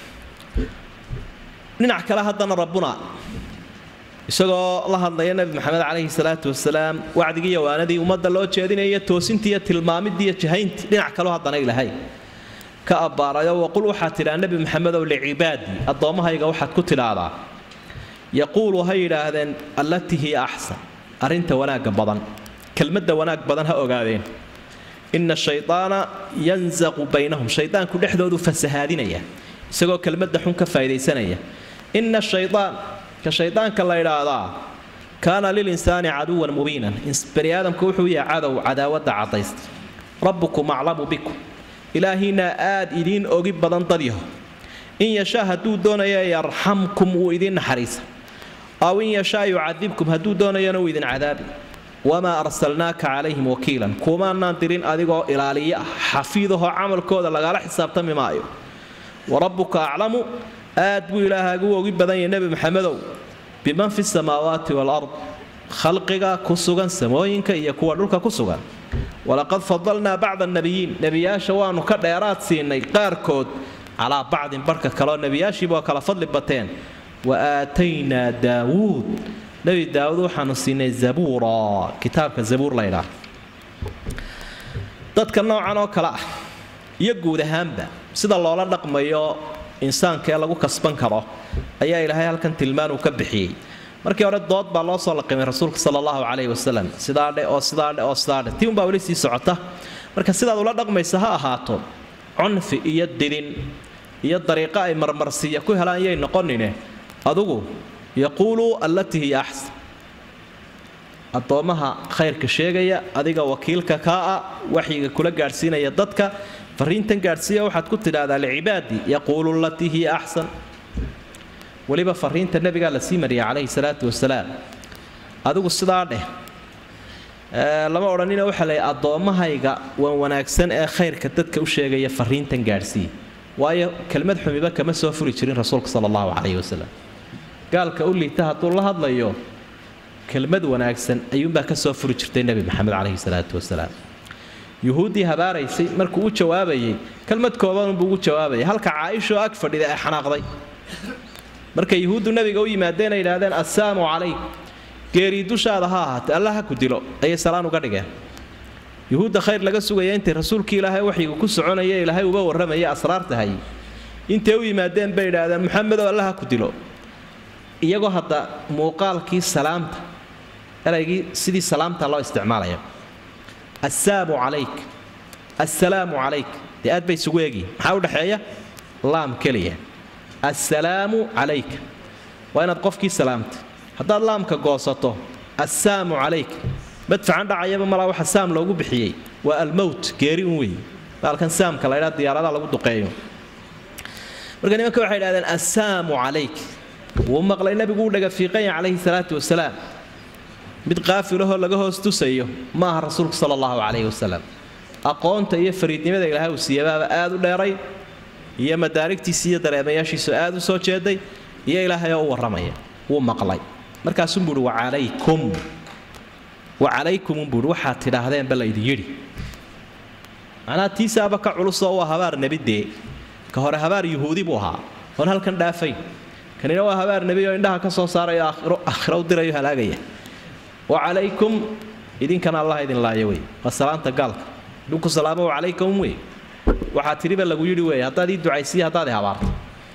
dhinac kale hadana rabbuna isagoo la hadlaya nabi maxamed calayhi salaatu wasalaam wacdigii waanadii umada loo jeedinaya toosintii tilmaamidii jahayntii dhinac kale hadana ilaahay ka abaarayo waqul waxa tira nabi maxamed oo liibaadi adoomahayga waxa ku tilaada yaqulu hayraadan allati hi ahsan arinta wanaaga badan kelmadda wanaag badan ha ogaadeen inna shaytaana yanzaqu baynahum shaytaanku dhexdoodu fasahaadinaya isagoo kelmadda xun ka faa'iideysanaya inna shaytaan كشيطان كلا يرادا كان للإنسان عدوا مبينا بني آدم كوحو يا عدو عداوة عطيست ربكم أعلم بكم إلهنا آد إذين أجيب بدن طريه إن يشاء هدو دون يرحمكم وإذين حريصا أو إن يشاء يعذبكم هدو دون ينو إذين عذابي وما أرسلناك عليهم وكيلا كما نانترين أدقوا إلالية حفيظه عمل كودا لغالا حساب تمي مايو وربك أعلم آد بو إلهي وجيب بدن النبي محمد بمن في السماوات والأرض خلقك كسوغا سموينك يكون لك كسوغا ولقد فضلنا بعض النبيين نبيا شوان كديرات سيني قاركود على بعض بركة كلا نبيا شبا كلا فضل بتين وآتينا داوود نبي داوود وحنو سيني زبورا كتابك الزبور ليلة dadka noocan oo kala ah iyo guud ahaanba sida loola dhaqmayo insaanka lagu kasban karo ayaa ilaahay halkan tilmaan uu ka bixiyay markii hore dood baa loo soo laqimay rasuulka sallallahu alayhi wasallam sidaade oo sidaade oo sidaade tii baa wali sii socota marka sidaad ula dhaqmaysa ha ahaato cunfi iyo dilin iyo dariiqa ay marmarsiya ku helaan yay noqonine adugu yaqulu allati hi ahsan adoomaha khayrka sheegaya adiga wakiilka ka ah waxiga kula gaarsiinaya dadka fariintan gaarsiiya waxaad ku tiraahdaa liibaadi yaqulu allati hi ahsan waliba fariinta nabiga la sii mariyay calayhi salaatu wasalaam adigu sidaa dheh ee lama oranina waxa la adoomahayga waan wanaagsan ee khayrka dadka u sheegaya fariintan gaarsiiya waayo kelmad xumiba kama soo furi jirin rasuulka sallallahu alayhi wasallam gaalka u liita haduu la hadlayo kelmad wanaagsan ayuunbaa ka soo furi jirtay nebi maxamed calayhi salaatu wasalaam yuhuuddii habaaraysay markuu u jawaabayay kelmad kooban buu ugu jawaabayay halka caaisho ag fadhida ee xanaaqday markay yuhuuddu nabiga u yimaadeen ay yidhaahdeen assaamu calayk geeri dushaada ha ahaatee alla ha ku dilo ayay salaan uga dhigeen yuhuudda khayr laga sugaya intay rasuulkii ilaahay waxyigu ku soconaya ilaahay uba warramaya asraarta hayay intay u yimaadeen bay yidhaahdeen maxamedow alla ha ku dilo iyagoo hadda muuqaalkii salaamta eraygii sidii salaamta loo isticmaalaya assaamu calayk assalaamu calayk dee aad bay isugu eegi maxaa u dhexeeya laam keliya assalaamu calayk waa inaad qofkii salaamta haddaad laamka goosato assaamu calayk madfacan dhacayaba malaa waxa saam loogu bixiyey waa almowt geeri un wey baalkan saamka la ydhaa diyaaradaha lagu duqeeyo marka nimanka waxay idhahdeen assaamu calayk wuu maqlay nabigu u dhaga fiiqanya calayhi salaatu wasalaam mid qaafilahoo laga hoos tusayo ma aha rasuulku sala allahu calayhi wasalam aqoonta iyo fariidnimada ilaahay uu siiyabaaba aad u dheeray iyo madaarigtiisa iyo dareemayaashiisu aad u soo jeeday iyo ilaahay oo u warramaya wuu maqlay markaasuu buuhi wacalaykum wacalaykum buuhi waxaad tidhaahdeenba laydin yidhi macnaha tiisaaba ka culusoo waa habaar nebidee ka hore habaar yuhuudi buu ahaa oon halkan dhaafayn kanina waa habaar nebi oo indhaha ka soo saarayo aakhiro aakhiro u dirayo halaagaya wacalaykum idinkana allah idin laayo wey waa salaanta gaalka dhulku salaamo wacalaykum wey waxaa tiriba lagu yidhi wey haddaad ii ducaysiiya haddaad i habaarto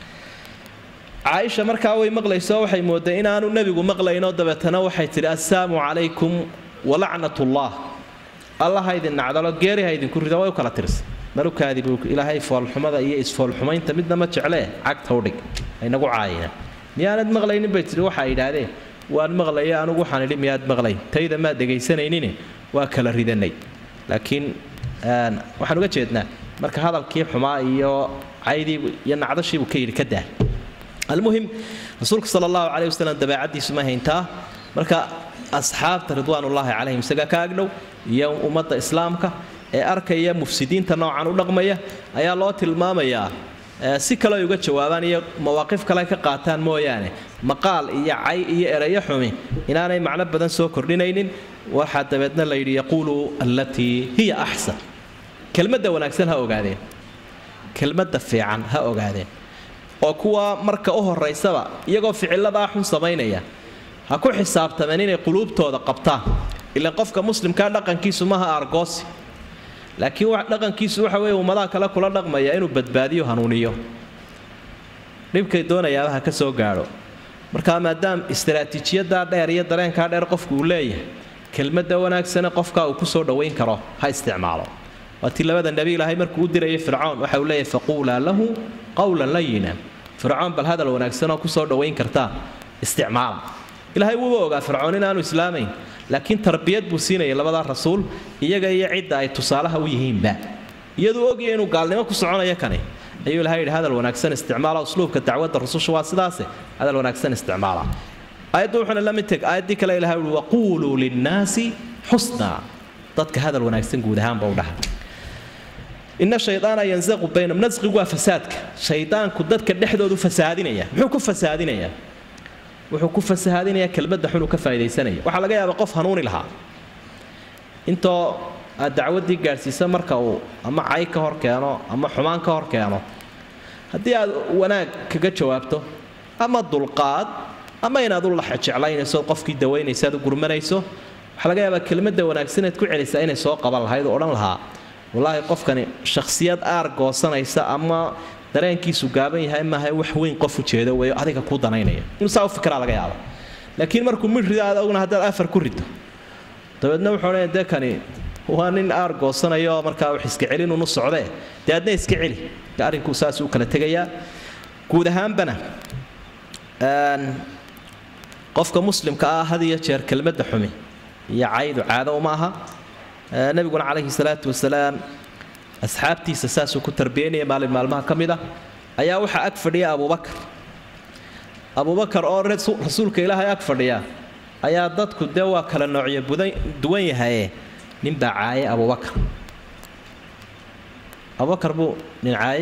caaisha markaa way maqlayso waxay mooday inaanu nebigu maqlaynoo dabeetana waxay tidhi assaamu calaykum walacnatullah allaha idin nacdalo geeriha idinku rida way u kala tirsa marukaadii buu ilaahay foolxumada iyo isfoolxumaynta midna ma jeclee cagta u dhig aynagu caayina miyaanad maqlaynin bay tidhi waxaa yidhaahdeen waan maqlaya anugu waxaan idhi miyaad maqlayn tayda maad dhegaysanaynin waa kala ridanay laakiin waxaan uga jeednaa marka hadalkii xumaa iyo caydii iyo nacdashiibuu ka yidhi ka daa almuhim rasuulka sala allahu calayhi wasalam dabeecaddiisu ma hayntaa marka asxaabta ridwaanullaahi calayhim isaga ka agdhow iyo ummadda islaamka ee arkaya mufsidiinta noocan u dhaqmaya ayaa loo tilmaamayaa si kale ay uga jawaabaan iyo mawaaqif kale ka qaataan mooyaane maqaal iyo cay iyo erayo xumi inaanay macno badan soo kordhinaynin waxaa dabeedna la yidhi yaquulu allatii hiya axsan kelmadda wanaagsan ha ogaadeen kelmadda fiican ha ogaadeen oo kuwa marka u horaysaba iyagoo ficiladaa xun samaynaya ha ku xisaabtameen inay quluubtooda qabtaan ilaa qofka muslimkaa dhaqankiisu maha argoosi laakiin dhaqankiisu waxa weeye ummadaha kale kula dhaqmaya inuu badbaadiyo hanuuniyo dhibkay doonayaaba ha ka soo gaadho markaa maadaama istaraatiijiyaddaa dheer iyo dareenkaa dheer qofku uu leeyahay kelmadda wanaagsane qofkaa uu ku soo dhowayn karo ha isticmaalo waa tii labada nebi ilaahay markuu u dirayay fircoon waxa uu leeyahay faquulaa lahu qawlan layina fircoon bal hadal wanaagsanoo ku soo dhowayn kartaa isticmaala ilaahay wuuba ogaa fircoon inaanu islaamayn laakiin tarbiyad buu siinayay labadaa rasuul iyaga iyo cidda ay tusaalaha u yihiinba iyaduu ogaya inuu gaalnimo ku soconayo kani ayuu ilahay yidhi hadal wanaagsan isticmaala usluubka dacwadda rususha waa sidaase hadal wanaagsan isticmaala aayaddu wuxuuna la mid teg aayaddii kale ilahay uhi waquuluu linnaasi xusnaa dadka hadal wanaagsan guud ahaanba u dhaha inna shaydaana yanzaqu baynahum nasqigu waa fasaadka shaydaanku dadka dhexdoodu fasaadinaya muxuu ku fasaadinayaa wuxuu ku fasahaadinayaa kelmadda xun uu ka faa'iidaysanaya waxaa laga yaabaa qof hanuuni lahaa intoo aad dacwaddii gaadhsiisa marka uu ama cay ka hor keeno ama xumaan ka hor keeno haddii aad wanaag kaga jawaabto ama dulqaad ama inaad u laxa jeclaynayso qofkii dawaynaysa aad u gurmanayso waxaa laga yaabaa kelmadda wanaagsaneed ku celisaa inay soo qaban lahayd oo odhan lahaa wallaahi qofkani shakhsiyad aar goosanaysa ama dareenkiisu gaaban yahay maaha wax weyn qof u jeedo weeyo adiga ku danaynaya inuu saa u fikiraa laga yaabo laakiin markuu mid rido aad ogna haddaad afar ku rido dabeedna wuxuu leeyahay dee kani waa nin aar goosanayo markaa wax iska celin unu socdee dee adna iska celi arrinku saas u kala tegayaa guud ahaanbana qofka muslimka ah had iyo jeer kelmadda xumi iyo caydu caado uma aha nabiguna calayhi salaatu wasalaam asxaabtiisa saasuu ku tarbiyaynaya maalin maalmaha ka mid ah ayaa waxaa ag fadhiya abubakar abubakar oo rasuulka ilaahay ag fadhiya ayaa dadku dee waa kala noocyo duwan yahaye ninbaa caayay abubakar abubakar buu nin caayay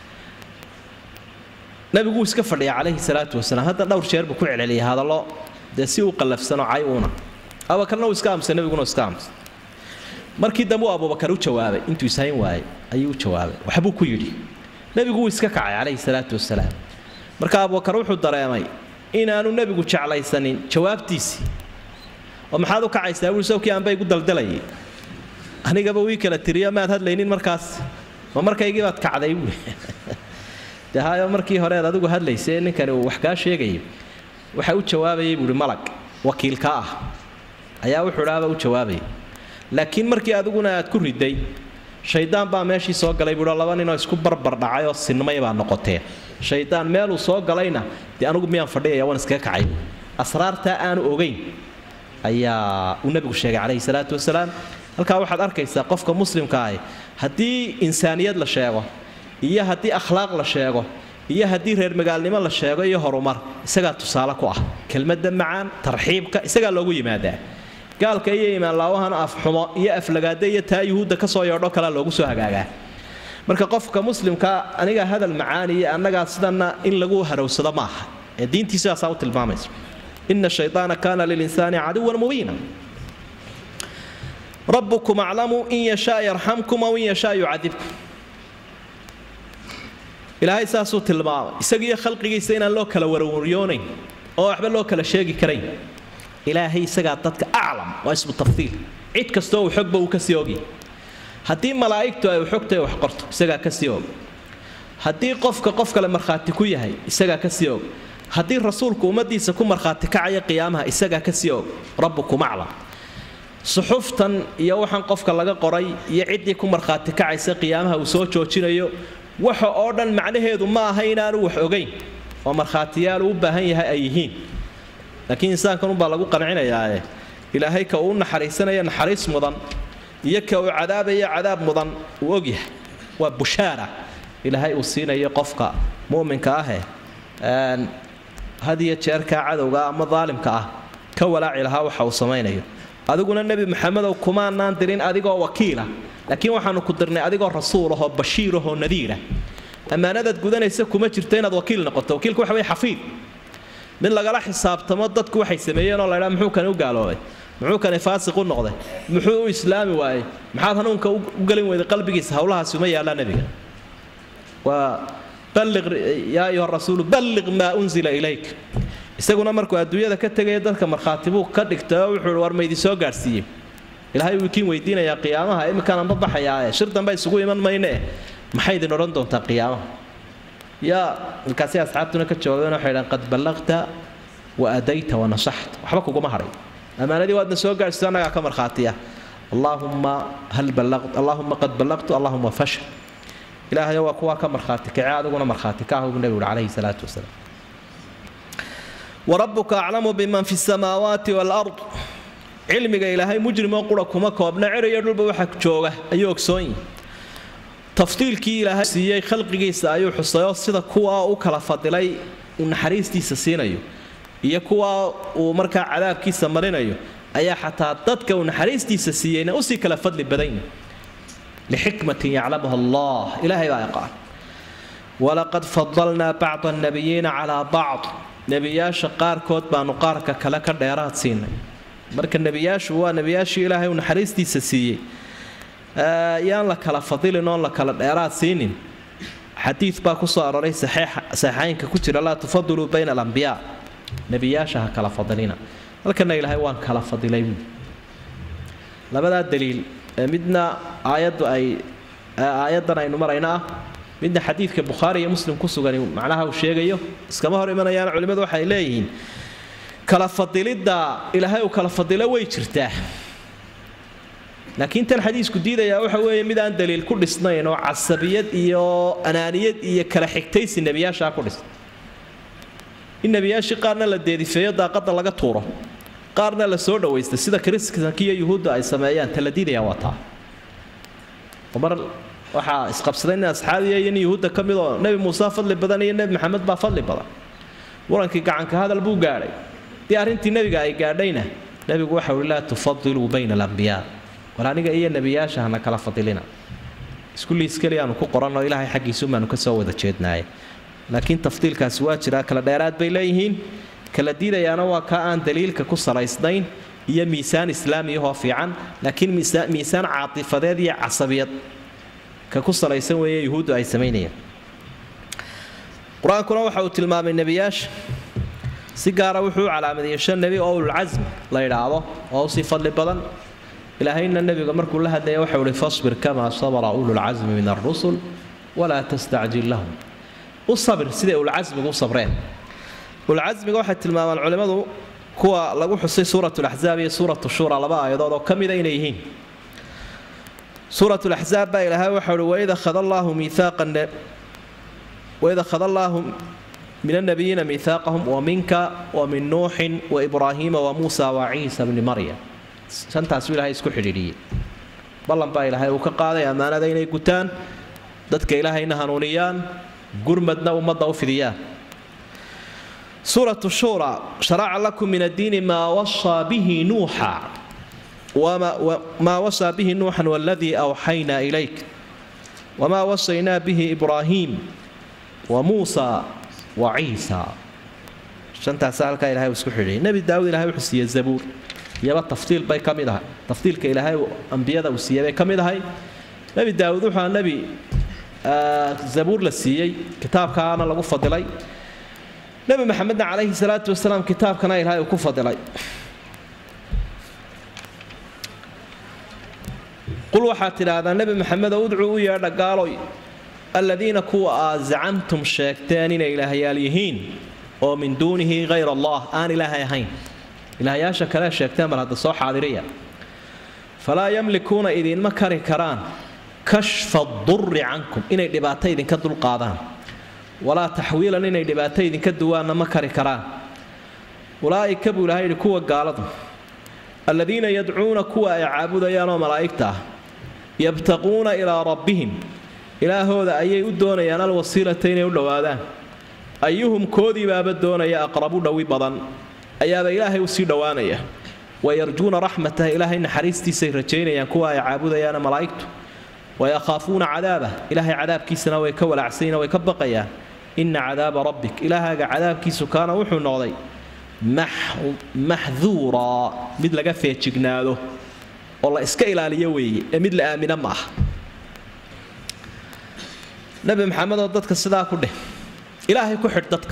nabiguu iska fadhiya calayhi salaatu wasalaam hadda dhowr jeer buu ku celceliyay hadallo dee si uu qallafsano cay uuna abubakarna uu iska aamusay nebiguna iska aamusay markii dambe uu abubakar u jawaabay intuu ishayn waayey ayuu u jawaabay waxbuu ku yidhi nebigu wuu iska kacay calayhi salaatu wasalaam marka abubakar wuxuu dareemay inaanu nebigu jeclaysanin jawaabtiisii oo maxaad u kacaysaa wuu sawkii aanba igu daldalayay anigaba wii kala tiriyo maad hadlaynin markaas ma markaygii baad kacday buuli dee hayo markii horeed adigu hadlaysay ninkani uu wax kaa sheegayay waxa u jawaabayay buuri malag wakiilka ah ayaa wuxuu dhaaba u jawaabayay laakiin markii adiguna aad ku riday shaydaan baa meeshii soo galay buuri laba ninoo isku barbar dhacay oo sinmay baa noqotee shaydaan meeluu soo galayna dee anigu miyaan fadhiyaya waan iskaga kacay asraartaa aanu ogeyn ayaa uu nebigu sheegay calayhi salaatu wasalaam halkaa waxaad arkaysaa qofka muslimka ahi haddii insaaniyad la sheego iyo haddii akhlaaq la sheego iyo haddii reer magaalnimo la sheego iyo horumar isagaa tusaale ku ah kelmadda macaan tarxiibka isagaa loogu yimaadaa gaalka iyo imaanlaawahana afxumo iyo aflagaada iyo taa yuhuudda ka soo yeedho kalea loogu soo hagaagaa marka qofka muslimka anigaa hadal macaan iyo annagaa sidanna in lagu harowsado ma aha ee diintii sidaasaa u tilmaamayso ina shayطaana kaana lilinsaani caduwan mubiina rabbukum aclamu in yashaa yarxamkum aw in yashaa yucadibkum ilaahay saasuu tilmaamay isagiiyo khalqigiisa inaan loo kala warwaryoonayn oo waxba loo kala sheegi karayn ilaahay isagaa dadka aclam waa ismu tafdiil cid kastoo uu xogba uu ka sii ogi haddii malaa'igtu ay xogtay wax qorto isagaa ka sii og haddii qofka qof kale markhaati ku yahay isagaa ka sii og haddii rasuulku ummadiisa ku markhaati kacaya qiyaamaha isagaa ka sii og rabbukum aclam suxuftan iyo waxaan qofka laga qoray iyo ciddii ku markhaati kacaysa qiyaamaha uu soo joojinayo waxa oo dhan macnaheedu ma aha inaanu wax ogayn oo markhaatiyaal u baahan yahay ay yihiin laakiin insaankan unbaa lagu qancinayaa ilaahay ka uu naxariisanaya naxariis mudan iyo ka uu cadaabaya cadaab mudan uu ogyahay waa bushaara ilaahay uu siinayo qofka mu'minka ah ee hadiya jeerka cadowga ama daalimka ah ka walaaci lahaa waxa uu samaynayo adiguna nabi maxamed oo kumaanaan dirin adigoo wakiila laakiin waxaanu ku dirnay adigoo rasuul ah oo bashiir ah oo nadiir ah amaanadaad gudanaysa kuma jirto inaad wakiil noqoto wakiilku waxa way xafiid mid lagala xisaabtamo dadku waxay sameeyeen oo la yiraahdo muxuu kan u gaaloobay muxuu kan faasiq u noqday muxuu u islaami waayay maxaad hanuunka u galin weyday qalbigiisa hawlahaasi ma yaala nabiga waa balligh ya ayuha rasuul balligh ma unzila ilayk isaguna markuu adduunyada ka tagay dadka markhaatibu ka dhigtay wuxuu war meeydi soo gaarsiiyay ilaahay uu kiin weydiinaya qiyaamaha imkaan aan baxayaa shir dambe isugu iman maynee maxay idin oran doontaa qiyaamaha ya markaasi asxaabtuna ka jawaabeen waxay yiraahdeen qad ballagta wa adayta wa nasahta waxba kugu haray amaanadii waadna soo gaarsiisay anaga ka markhaatiya allahumma hal ballagt allahumma qad ballagtu allahumma fashhad ilaahay waa kuwa ka markhaati kacay adiguna markhaati ka ah uu nabiga calayhi salaatu wasalaam وربك أعلم بمن في السماوات والأرض علمك إلهي مجرم وقركما كوبنا عري يدل بوحك جوغه أيوك سوين تفضيل كي إلهي سيئي خلقك سايو حصيو سيدا كوا وكلا فضلي ونحريس دي سسين أيو إيا كوا ومركا عذاب كي سمرين أيو أيا حتى ضدك ونحريس دي سسيين أسي كلا فضل بدين لحكمة يعلمها الله إلهي لا يقع ولقد فضلنا بعض النبيين على بعض nebiyaasha qaarkood baanu qaarka kale ka dheeraad siinay marka nebiyaashu waa nebiyaashii ilaahay uu naxariistiisa siiyey yaan la kala fadilin oo la kala dheeraad siinin xadiis baa ku soo aroray saxiixaynka ku jira la tafadulu bayna al-anbiya nebiyaasha ha kala fadilina halkana ilaahay waan kala fadilay labada daliil midna aayadu ay aayadan aynu maraynaa midna xadiidka Bukhari iyo Muslim ku sugan macnaha uu sheegayo iskama hor imanayaan culimadu waxay leeyihiin kala fadilida ilaahay uu kala fadilo way jirtaa laakiin tan xadiisku diidaya waxa weeye mid aan daliil ku dhisnayn oo casabiyad iyo anaaniyad iyo kala xigtaysi nabiyaasha ku dhis in nabiyaasha qaarna la deedifeeyo daaqada laga tuuro qaarna la soo dhawaysto sida kristanka iyo yuhuudda ay sameeyaan taladiidaya wata umar waxa isqabsadeen asxaabiye iyo yuhuudda kamid oo nabi Muuse fadli badan iyo nabi Maxamed ba fadli badan warankii gacanka hadal buu gaaray diyaarintii nabiga ay gaadhayna nabigu waxa uu la tufadilu bayna al-anbiya walaaniga iyo nabiyaasha hana kala fadilina isku liis kaliya aanu ku qorano ilaahay xaqiisu maanu ka soo wada jeednaay laakiin tafdiilkaas waa jira kala dheeraad bay leeyihiin kala diidayaana waa ka aan daliilka ku salaysnayn iyo miisaan islaami oo fiican laakiin miisaan caatifadeed iyo casabiyad ka ku salaysan weeye yuhuuddu ay sameynayaan qur-aankuna waxa uu tilmaamay nebiyaasha si gaara wuxuu calaamadeeyay shan nebi oo ulul casm la yidhaahdo oo si fadli badan ilaahayna nebiga markuu la hadlaya waxa uu fasbir kama sabara ulul casmi min ar-rusul wala tastacjil lahum usabir sida ulul casmigu sabreen ulul casmiga waxa tilmaamaan culimadu kuwa lagu xusay suuratul ahzaab iyo suuratul shura laba aayadood oo kamida inay yihiin suuratul ahzaab baa ilaahay waxa uu wayda khadallahu miithaqan wayda khadallahu من النبيين ميثاقهم ومنك ومن نوح وإبراهيم وموسى وعيسى بن مريم سنتا سوي لها اسكو خريريه بلان با الهي او كقاده امانه inay gutaan dadka ilaahayna hanuuniyaan gurmadna umada u fidiyaan suratu shura shara'a lakum min ad-din ma wasa bihi nuha wama ma wasa bihi nuhan walladhi awhayna ilayk wama wasayna bihi ibrahim wa musa وعيسى شنتا سالك إلهي وسكو حري نبي داود إلهي وحسي الزبور يبا تفصيل باي كاميدها تفصيل كإلهي وأنبياء وسيا باي كاميدها نبي داود وحنا نبي آه زبور للسيا كتاب كان الله فضلي نبي محمد عليه الصلاة والسلام كتاب كان إلهي وكفضلي قل وحات هذا النبي محمد ادعوا يا رجالي الذين كوا زعمتم شاكتانين إلهياليهين ومن دونه غير الله آن إلهيهين إلهيا شكلا شاكتان بل هذا الصوح عذرية فلا يملكون إذن مكر كران كشف الضر عنكم إن إدباتي إذن كدوا القادان ولا تحويلا إن إدباتي إذن كدوا مكر كران أولئك كبوا لهي كوا قالتهم الذين يدعون كوا يعبد يانا ملائكته يبتغون إلى ربهم ilaahooda ayay u doonayaan alwasiilatayn ee u dhawaadaan ayuhum koodii baaba doonaya aqrabu dhawi badan ayaaba ilaahay u sii dhawaanaya wayarjuuna raxmatahu ilaahay naxariistiisa rajaynayaan kuwa ay caabudayaan malaa'iktu wayakhaafuna cadaabah ilaahay cadaabkiisana way ka walaacsanayaan way ka baqayaan inna cadaaba rabbik ilaahaga cadaabkiisu kaana wuxuu noqday maxduura mid laga feejignaado oo la iska ilaaliyo weeye ee mid la aamina ma aha نبي محمد ودتك سدا كله إلهي كحر دتك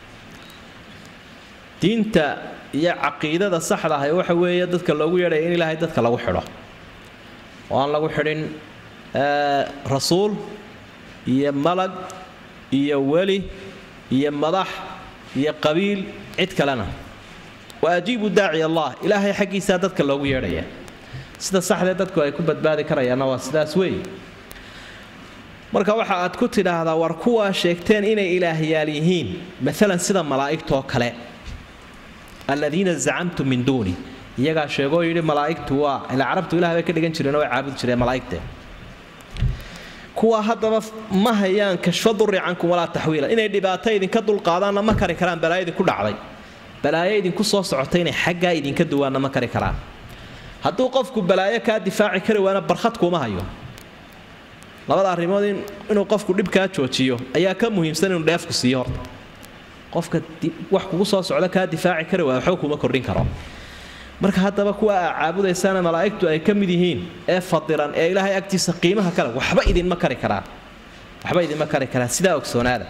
دينتا يا عقيدة الصحراء هي وحوي دتك لو يرى إن إلهي دتك لو حره وأن لو حرين آه رسول يا ملك يا ولي يا مضح يا قبيل عد كلنا وأجيب داعي الله إلهي حقي سادتك لو يرى سدا الصحراء دتك يكون بدبادي كريا نواس سدا سوي marka waxa aad ku tiraahdaa war kuwa sheegteen inay ilaahiyaal yihiin mesela sida malaa'ikto kale alladina za'amtum min duni iyaga sheego yiri malaa'iktu waa ila arabtu ilaahay ka dhigan jireen oo caabud jireen malaa'ikta kuwa hadaba ma hayaan kashfadu ri'ankum wala tahwiila inay dhibaatay idin ka dul qaadaan ma kari karaan balaayadii ku dhacday balaayay idin ku soo socotay inay xagga idin ka duwaana ma kari karaan hadduu qofku balaayo ka difaaci kari waana barxad kuma hayo labada arrimood inuu qofku dib ka joojiyo ayaa ka muhiimsan inuu dheefku siiyo horta qofka wax kugu soo socda ka difaaci kara waa xog kuma kordhin karo marka hadaba kuwa caabudaysan malaa'iktu ay ka mid yihiin ee fadiran ee ilaahay agtiisa qiimaha kale waxba idin ma kari karaan waxba idin ma kari karaan sida ogsoonaada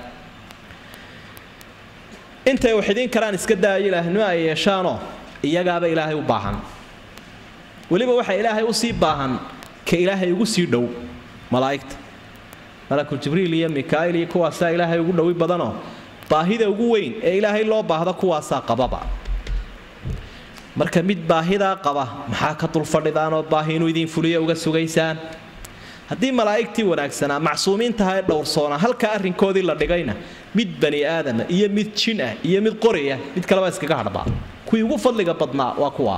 intay wax idin karaan iska daayay ilaahnimo ay yeeshaano iyagaaba ilaahay u baahan waliba waxa ilaahay u sii baahan ka ilaahay ugu sii dhow malaa'ikta malakul jibriil iyo mikaa'il iyo kuwaas ilaahay ugu dhawi badano baahida ugu weyn ee ilaahay loo baahdo kuwaas qababa marka mid baahida qaba maxaa ka dul fadhidaan oo baahiinu idin fuliyo uga sugaysaan haddii malaa'iktii wanaagsanaa macsuumiin tahay dhowrsoona halka arrinkoodii la dhigayna mid bani aadam iyo mid jin ah iyo mid qoriya mid kale waa iskaga hadba kuwii ugu fadliga badnaa waa kuwa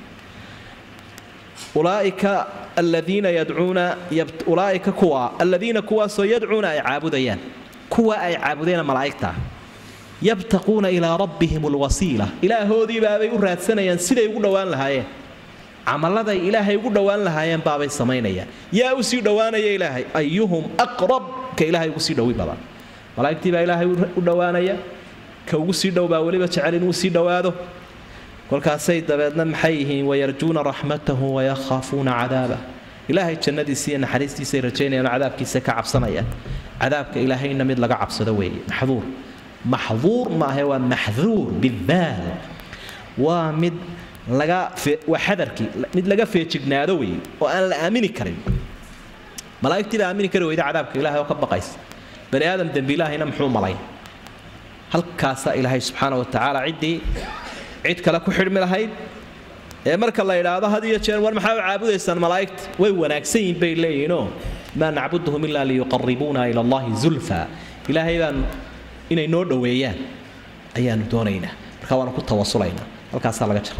أولئك الذين يدعون يبت... أولئك كوا الذين كوا سيدعون أي عابدين كوا أي عابدين ملائكة يبتقون إلى ربهم الوسيلة إلى هذي بابي أراد سنة ينسل يقول دوان لها عمل هذا إلهي يقول دوان لها بابي السمين يا أسي دوان يا إلهي أيهم أقرب كإلهي أسي دوي بابا ملائكة با إلهي يقول دوان كوغو سي دhow baa waliba jecel inuu sii dhawaado kolkaasay dabeedna maxay yihiin wayarjuuna raxmatahu wayakhaafuna cadaaba ilaahay jannadiisa iyo naxariistiisa rajaynayaan cadaabkiisa ka cabsanayaan cadaabka ilaahayna mid laga cabsado weeye maxduur maxduur ma aha waa maxduur bidaal waa mid laga waa xadarki mid laga feejignaado weeye oo aan la aamini karin malaa'igtii la aamini kari weyda cadaabka ilaahay oo ka baqays bani aadam dambi ilaahayna muxuu malay halkaas ilaahay subxaanahu wa ta'ala cidii cid kale ku xidhmi lahayd ee marka la yiraahdo had iyo jeer war maxaa caabudeysaan malaa'igta way wanaagsan yihiin bay leeyino ma nacbuduhum illa liyuqarribuna ila allahi zulfa ilaahay baan inay noo dhaweeyaan ayaan doonaynaa marka waan ku tawasulaynaa halkaas laga jiro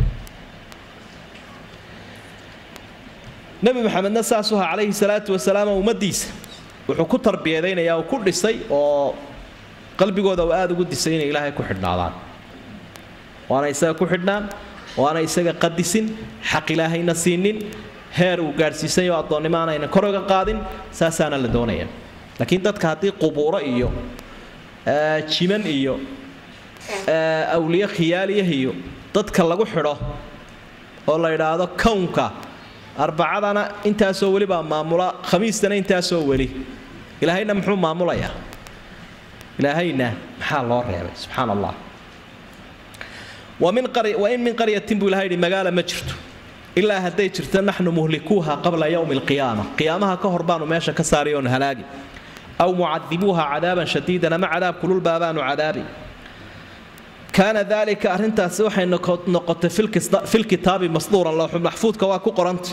nabi maxamed sallallahu alayhi salatu wasalaam ummadiisa wuxuu ku tarbiyadeynayaa oo ku dhisay oo qalbigooda aad ugu disay inay ilaahay ku xidhnaadaan waana isaga ku xidhnaan waana isaga qadisin xaq ilaahayna siinin heer uu gaarsiisay oo adoonnimo aanayna kor uga qaadin saasaana la doonaya laakiin dadka hadii qubuuro iyo jiman iyo awliya khiyaaliye iyo dadka lagu xidho oo la yiraahdo kownka arbacadana intaasoo wali baa maamula khamiistana intaasoo wali ilaahayna muxuu maamulayaa ilaahayna maxaa loo reebay subxaanallah ومن قرية وإن من قرية تنبو لهاي مقالة مجرد إلا هدي جرت نحن مهلكوها قبل يوم القيامة قيامها كهربان وماشا كساريون هلاقي أو معذبوها عذابا شديدا مع عذاب كل البابان عذابي كان ذلك أرنتا سوحي نقط في الكتاب مصدورا الله محفوظ كواكو قرنت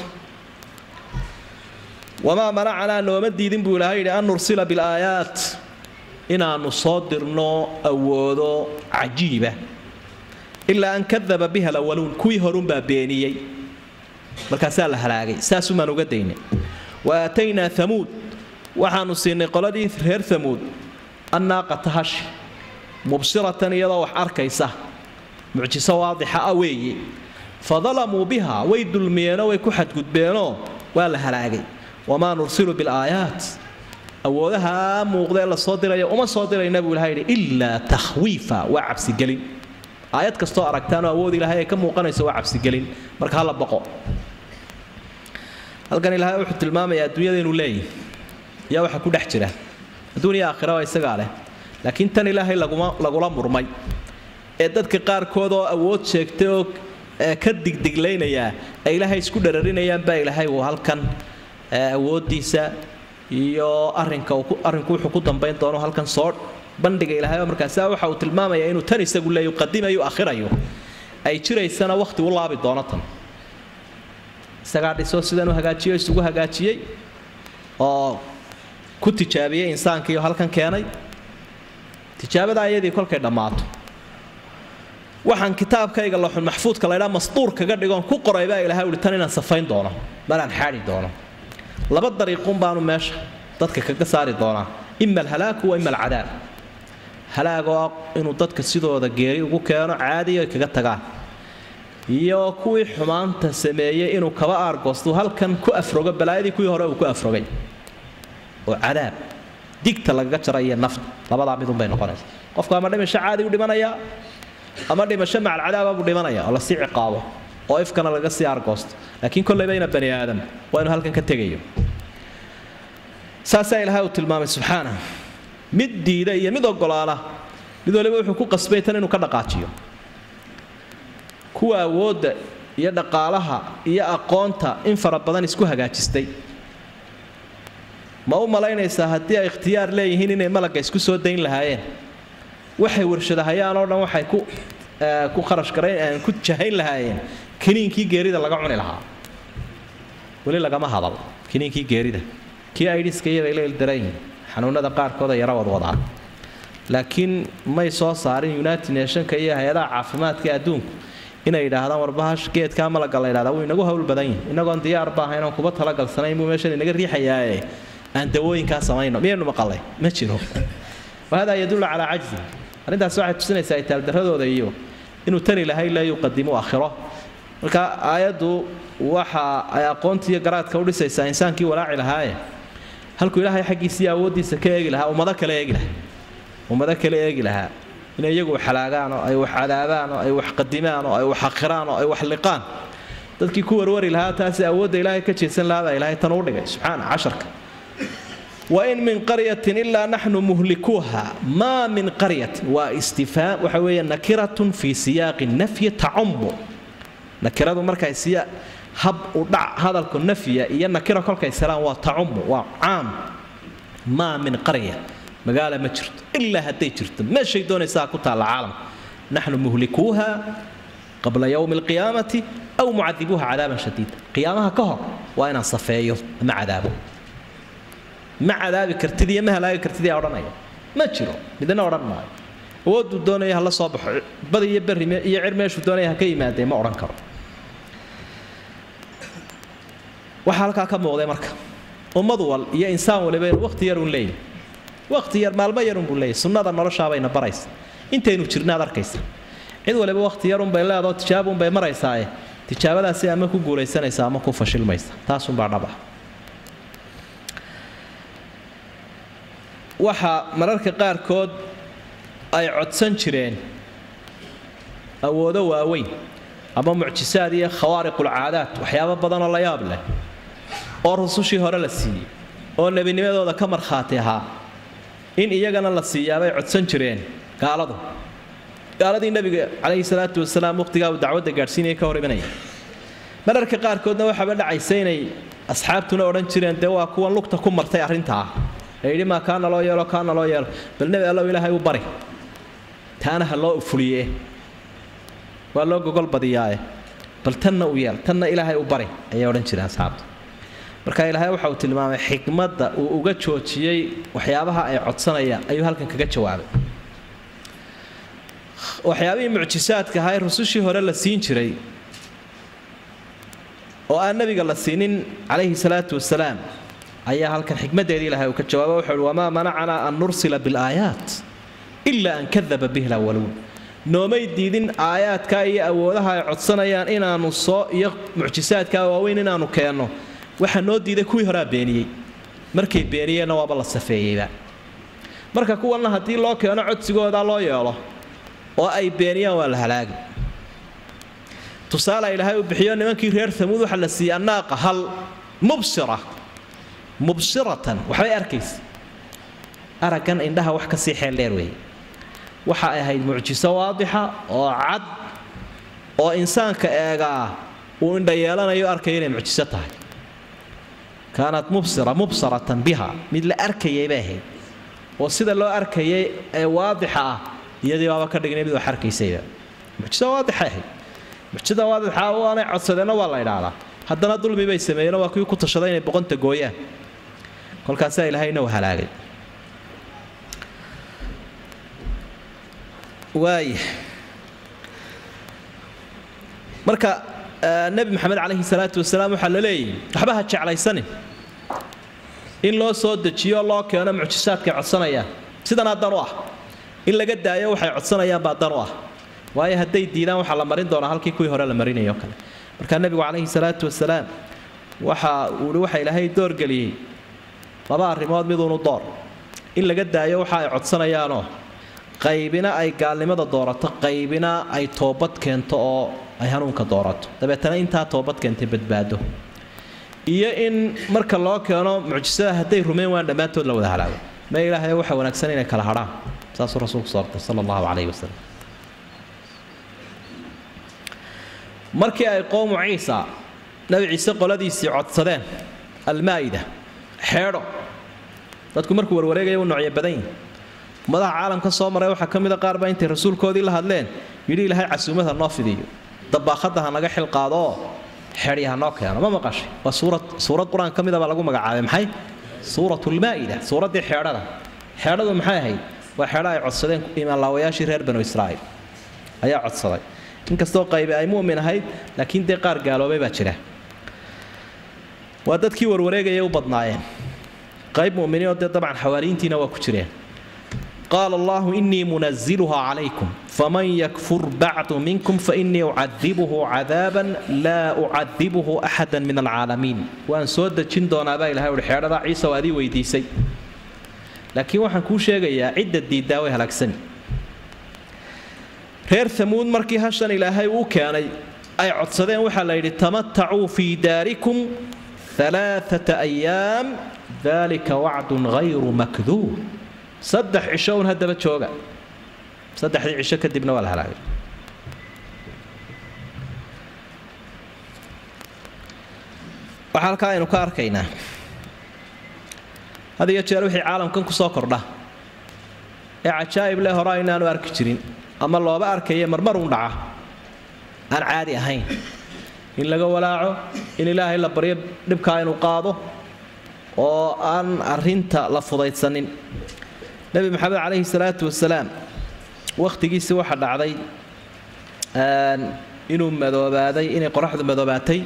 وما منعنا أنه مدي ذنبو لهاي أن نرسل بالآيات إنا نصادر نو أودو عجيبة إلا أن كذب بها الأولون كوي هرون بابينيي مركزا لهلاقي ساسو ما نقدين وآتينا ثمود وحانو سيني قلدي هير ثمود الناقة تهش مبصرة يضوح أركيسة معجسة واضحة أوي فظلموا بها ويد الميانو ويكحت قدبينو والهلاقي وما نرسل بالآيات أولها موغدي الله صادرة وما صادرة النبي الهيري إلا تخويفا وعبس قليل آيات كستو أركتان وأود إلهي كم وقنا يسوى عبس قليل مرك هلا بقى هل كان إلهي وحد الماما يا الدنيا ذي نولي يا وحد كل حجرة الدنيا آخرة ويسقاله لكن تن إلهي لقوم لقوم مرمي إدت كقار كودو أود شكتوك كدق دقلين يا إلهي سكود درين يا با إلهي وهل كان أود ديسا يا أرنك أرنكو حكودا بين طانو هل كان صار bandhiga ilaahay markaas waxa uu tilmaamayaa inuu tan isagu leeyo qadimayo aakhirayo ay jireysana waqti u laabi doonatan isaga dhiso sidan uu hagaajiyo isugu hagaajiyay oo ku tijaabiyay insaanka iyo halkan keenay tijaabada ayadii kolkay dhamaato waxaan kitaabkayga looxul maxfuudka la ilaa masduur kaga dhigoon ku qoray baa ilaahay uu tan inaan safayn doono malan xaari doono laba dariiqun baanu meesha dadka kaga saari doona imma alhalaak wa imma alcadaab halaago inuu dadka sidooda geeri ugu keeno caadi ay kaga tagaan iyo kuwii xumaanta sameeyay inuu kaba aargoosto halkan ku afrogo balaayadii kuwii hore uu ku afrogay oo cadaab digta laga jaray nafta labada mid un bay noqonaysaa qofka ama dhimasho caadi u dhimanaya ama dhimasho macal cadaab uu dhimanaya oo la sii ciqaabo oo ifkana laga sii aargoosto laakiin kulli bayna bani aadam waa inuu halkan ka tagayo saasa ilaahay uu tilmaamay subxaanahu mid diida iyo mid ogolaana mid waliba wuxuu ku qasbay tan inuu ka dhaqaajiyo kuwa awooda iyo dhaqaalaha iyo aqoonta in fara badan isku hagaajistay ma u malaynaysaa haddii ay ikhtiyaar leeyihiin inay malaga isku soo dayn lahaayeen waxay warshadahayaan oo dhan waxay ku ku kharash gareyn ku jahayn lahaayeen kiniinkii geerida laga cuni lahaa wali lagama hadal kiniinkii geerida kii aydiska iyo ilaa dareen xanuunada qaarkood yara wad wadaan laakiin may soo saarin United Nations-ka iyo hay'adaha caafimaadka adduunka inay yiraahdaan warbahash geedka malaga la yiraahdo way inagu hawl badan yihiin inagoon diyaar baahayn oo kuba tala galsanayn buu meeshan inaga riixayay aan dawooyinka sameeyno miyaynu maqalay ma jiro wahada yadullu ala ajzi arintaas waxay tusinaysaa ay taldaradooda iyo inuu tani lahay la yuqadimu aakhiro marka aayadu waxa ay aqoontiyo garaadka u dhisaysaa insaankii walaaci lahaaye halku ilaahay xaqiisa awoodiisa ka eegi lahaa umada kale eegi lahaa umada kale eegi lahaa إن يجوا حلاقان أو أي وحذابان أو أي وحقدمان أو أي وحقران أو أي وحلقان dadkii ku warwari lahaa taasi awood Ilaahay ka jeesan lahaa Ilaahay tan u dhigay subxaan casharka wa in min qaryatin illa nahnu muhlikuha ma min qaryatin wa istifaa waxa weeye nakiratun fi siyaq an-nafy ta'ammu nakiradu markay siya hab u dhac hadalku nafya iyo nakira kolkay salaan waa ta'ammu waa aam ma min qarya magaala ma jirto illa haday jirto ma shay doonaysa ku taala caalam nahnu muhlikuha qabla yawm al-qiyamati أو معذبوها عذابا شديدا قيامها كهر وأنا صفيه مع عذابه مع عذاب كرتدي ما لا كرتدي أورانيا ما تشرو بدنا أورانيا ود الدنيا هلا صباح بدي يبرر يعرمش الدنيا كي ما دي ما أوران كرو وحالك كم موضوع مركب ومضول يا إنسان ولا بين وقت يرون ليل وقت ير مال ما يرون بالليل سنة النور شابين برايس أنت نوشرنا دركيس عند ولا بوقت يرون بلا ضد شابون بمرايساي tijaabadaasi ama ku guuleysanaysa ama ku fashilmaysa taas un baa dhaba waxa mararka qaar kood ay codsan jireen awoodo waaweyn ama mucjisaad iyo khawaariqul aadaat waxyaabo badan oo la yaab leh oo rusushii hore la siiyay oo nabinimadooda ka marxaati ahaa in iyagana la siiyay codsan jireen gaaladu gaaladii nabiga calayhi salaatu wasalaam waqtiga uu dacwada gaarsiinay ka hor imanay mararka qaar koodna waxa ba dhacaysay inay asxaabtuna oran jireen de waa kuwan lugta ku martay arinta ayri ma kaana loo yeelo kaana loo yeelo bal nabi Allah ilaahay u bari taana ha loo fuliye waa loo gogol badiyay bal tanna u yeel tanna ilaahay u bari ayay oran jireen asxaabtu marka ilaahay waxa uu tilmaamay xikmadda uu uga joojiyay waxyaabaha ay codsanayaan ayuu halkan kaga jawaabay waxyaabihii mucjisaadka ahaa rusushii hore la siin jiray oo aan nabiga la siinin calayhi salaatu wasalaam ayaa halkan xikmadeedii ilaahay uu ka jawaabay wuxuu wama manacana an nursila bil aayaat illa an kadhaba bihi alawwalun noomay diidin aayaadka iyo awoodaha ay codsanayaan inaanu soo iyo mucjisaadka waaweyn inaanu keeno waxa noo diiday kuwii hore beeniyay markay beeniyeen waaba la safeeyayba marka kuwana hadii loo keeno codsigooda loo yeelo oo ay beeniyaan waa la halaagay tusaale ilaahay u bixiyo nimankii reer Thamuud waxa la siiyay anaaqa hal mubsira mubsiratan waxay arkays aragan indhaha wax ka sii xeel dheer weey waxa ay ahayd mucjiso waadixa oo cad oo insaanka eega uu indha yeelanayo arkay inay mucjiso tahay kaanat mubsira mubsiratan biha mid la arkayay baahay oo sida loo arkayay ee waadixa iyadii baba ka dhignay mid wax arkaysayba mucjiso waadixa ah mucjiso waadixa oo aanay codsadeen waa la ilaalaa haddana dulmi bay sameeyeen waa kuwii ku tashaday inay boqonta gooyaan kolkaas ilaahayna waa halaagay waay marka nabi maxamed calayhi salaatu wasalaam waxa la leeyahay waxba ha jeclaysanin in loo soo dejiyo loo keeno mucjisaadka codsanayaan sidan adan u ah in laga daayo waxay codsanayaan baa dan u ah waayo haday diidaan waxa la marin doona halkii kuwii hore la marinayo kale marka nabigu calayhi salaatu wasalaam waxa uu waxa ilaahay door galiyay laba arrimood mid uu door in laga daayo waxa ay codsanayaan oo qaybina ay gaalnimada doorato qaybina ay toobad keento oo ay hanuunka doorato dabeetana inta toobad keentay badbaado iyo in marka loo keeno mucjisada haday rumeen waan dhamaantood la wada halaago ma ilaahay waxa wanaagsan inay kala hadhaan saas rasuulku sallallahu alayhi wasallam markii ay qoom Ciisa nabi Ciisa qoladiisii codsadeen al-Maa'ida xeero dadku markuu warwareegay uu noocyo badan madaxa caalamka soo maray waxa kamid ah qaar ba intay rasuulkoodii la hadleen yiri ilaahay casuumada noo fidiyo dabaqadaha naga xil qaado xiriyaha noo keeno ma maqashay waa suurad suurad quraan kamid ah lagu magacaabay maxay suuratul maa'ida suuradii xeerada xeeradu maxay ahayd waa xeero ay codsadeen iimaan laawayaashii reer banu Israa'iil ayaa codsaday inkastoo qayb ay mu'min ahayd laakiin de qaar gaaloobay baa jira waa dadkii warwareegay u badnaayeen qayb mu'miniin oo dabcan xawaariintiina waa ku jireen قال الله إني منزلها عليكم فمن يكفر بعد منكم فإني أعذبه عذابا لا أعذبه أحدا من العالمين وأن سود جندون أبا إلهي والحيارة عيسى وأدي ويديسي لكن وحن كو شيء عدة دي داوي هلاكسن reer thamuud markii hashan ilaahay uu keenay ay codsadeen waxa la yidhi tamattacuu fii daarikum ثلاثة أيام ذلك وعد غير مكذوب صدح عشون هذا بتشوقة صدح عشاء كدبنا ولا هلاك وحال كاين وكار كينا هذا يتشير وحي عالم كن كسوكر ده عجائب له راينا نوارك جرين أما الله بارك هي مرمر ودعه أنا عادي أهين in laga walaaco in ilaahay la baryo dhibka inuu qaado oo aan arinta la fudaydsanin nabi maxamed kaleey salaatu wasalaam waqtigiisa waxa dhacday aan inuu madoobaaday inay qoraxdu madoobaatay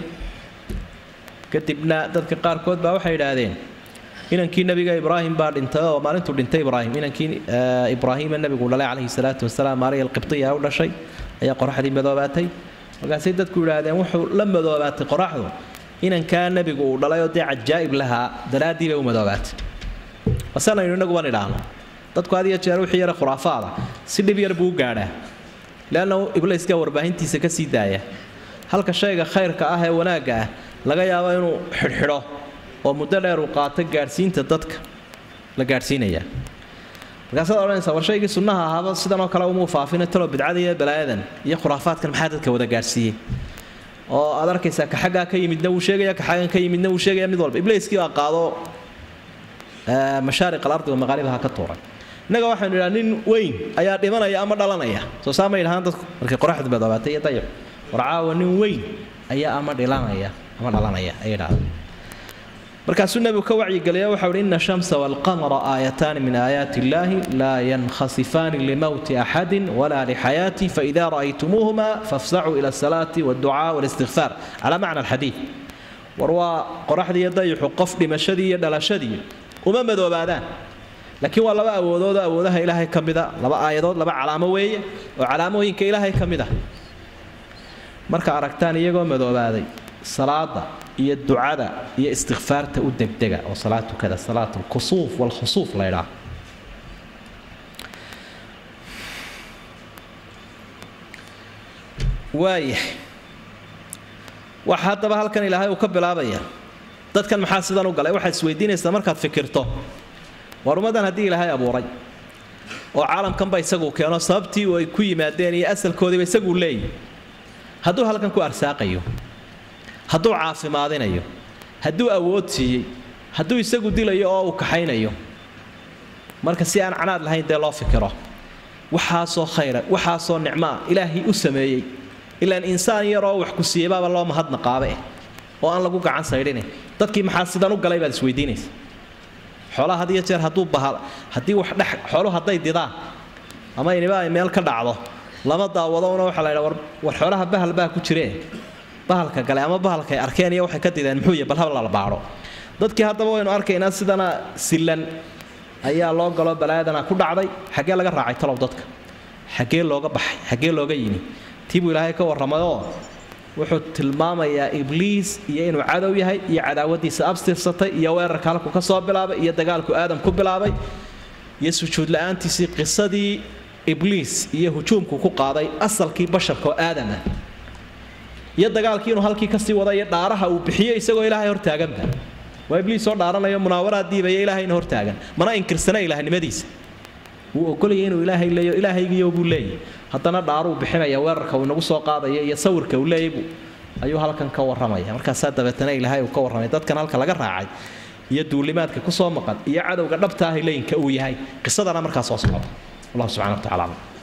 kadibna dadka qaar kood baa waxay yiraahdeen inankii nabiga ibraahim baa dhintay oo maalintuu dhintay ibraahim inankii ibraahim nabigu dhalay kaleey salaatu wasalaam maariya alqibtiya u dhashay ayaa qoraxdii madoobaatay markaasay dadku yiraahdeen wuxuu la madoobaatay qoraxdu inan ka nabigu uu dhalay oo dee cajaa'ib laha daraadii bay u madoobaatay wasanaynu inagu waan idhaahno dadku adiga jeer wixii yara khuraafaada si dhib yar buu gaadhaa laana ibliiska warbaahintiisa ka sii daaya halka shayga khayrka ah ee wanaaga ah laga yaabo inuu xidhxidho oo muddo dheer uu qaato gaarsiinta dadka la gaarsiinaya markaasad oranaysa war shaygii sunnaha ahaaba sidan oo kale uma faafina talo bidcada iyo balaayadan iyo khuraafaadkan maxaa dadka wada gaarsiiyey oo aad arkaysaa ka xaggaa ka yimidna wuu sheegaya ka xaggan ka yimidna wuu sheegaya mid walba ibliiskii baa qaado mashaariq al-ardi wa maghaaribaha ka tuuray innaga waxaanu idhaa nin weyn ayaa dhimanaya ama dhalanaya soo saamay dhahaan dadku markay qoraxdu madoobaatay iyo dayac warcaawa nin weyn ayaa ama dhilanaya ama dhalanaya ay dhahaan markaasuu nabigu ka wacyi galay waxa uu inna shamsa wal qamara aayatan min ayati llahi la yankhasifan limawt ahadin wala lihayati fa idha ra'aytumuhuma fafza'u ila as-salati wad-du'a wal-istighfar ala ma'na al-hadith warwa qoraxdii dayaxu qof dhimashadii iyo dhalashadii uma madoobaadaan laakiin waa laba awoodood awoodaha ilaahay kamida laba aayadood laba calaamo weeye oo calaamooyinka ilaahay kamida marka aragtaan iyagoo madoobaaday salaada iyo ducada iyo istighfaarta u degdega oo salaatu kada salaatu al-kusuf wal khusuf la yiraahdo waay waxa hadaba halkan ilaahay uu ka bilaabaya dadkan maxaa sidan u galay waxa isweydiinaysa markaad fikirto warumadan hadii ilaahay abuuray oo caalamkan ba isagu keeno sababtii ay ku yimaadeen iyo asalkoodii ba isagu leeyahay haduu halkan ku arsaaqayo hadduu caafimaadinayo hadduu awood siiyey hadduu isagu dilayo oo uu kaxaynayo marka si aan canaad lahayn dee loo fikiro waxaasoo khayra waxaasoo nicmaa ilaahay u sameeyey ilaan insaan yaroo wax ku siiyey baaba loo mahadnaqaabe oo aan lagu gacan saydhin dadkii maxaa sidan u galay baad isweydiinaysa xoolaha hadiyo jeer hadduu bahal haddii wax dhex xooluhu hadday didaan ama iniba ay meel ka dhacdo lama daawadona waxa la yidhaha war xoolaha bahal baa ku jireen bahalka gale ama bahalka ay arkeen iyo waxay ka dideen muxuu yahay bal hab la baaro dadkii hadaba waynu arkaynaa sidana silan ayaa loo galo balaadana ku dhacday xagee laga raacay talow dadka xagee looga baxay xagee looga yimi tiibu ilaahay ka warramayo wuxuu tilmaamayaa ibliis iyo inuu cadow yahay iyo cadaawadiisa abstirsatay iyo weerarka halku ka soo bilaabay iyo dagaalku aadam ku bilaabay iyo sujuud la'aantiisii qisadii ibliis iyo hujuumku ku qaaday asalkii basharka oo aadam ah iyo dagaalkii inuu halkii ka sii waday dhaaraha uu bixiyay isagoo ilaahay hor taaganba waa ibliis soo dhaaranayo munaawaraad diibay ilaahayna hor taagan mana inkirsana ilaahnimadiisa wuu ogolaya inuu ilaahay leeyo ilaahaygiyo buu leeyahay haddana dhaaruu bixinaya weerarka uu nagu soo qaadaya iyo sawirka uu leeyahay ayuu halkan ka warramaya markaas dabeetana ilaahay uu ka warramay dadkan halka laga raacay iyo duulimaadka ku soo maqan iyo cadowga dhabta ah leeyinka uu yahay qisadana markaas soo socda Allah subhanahu wa ta'ala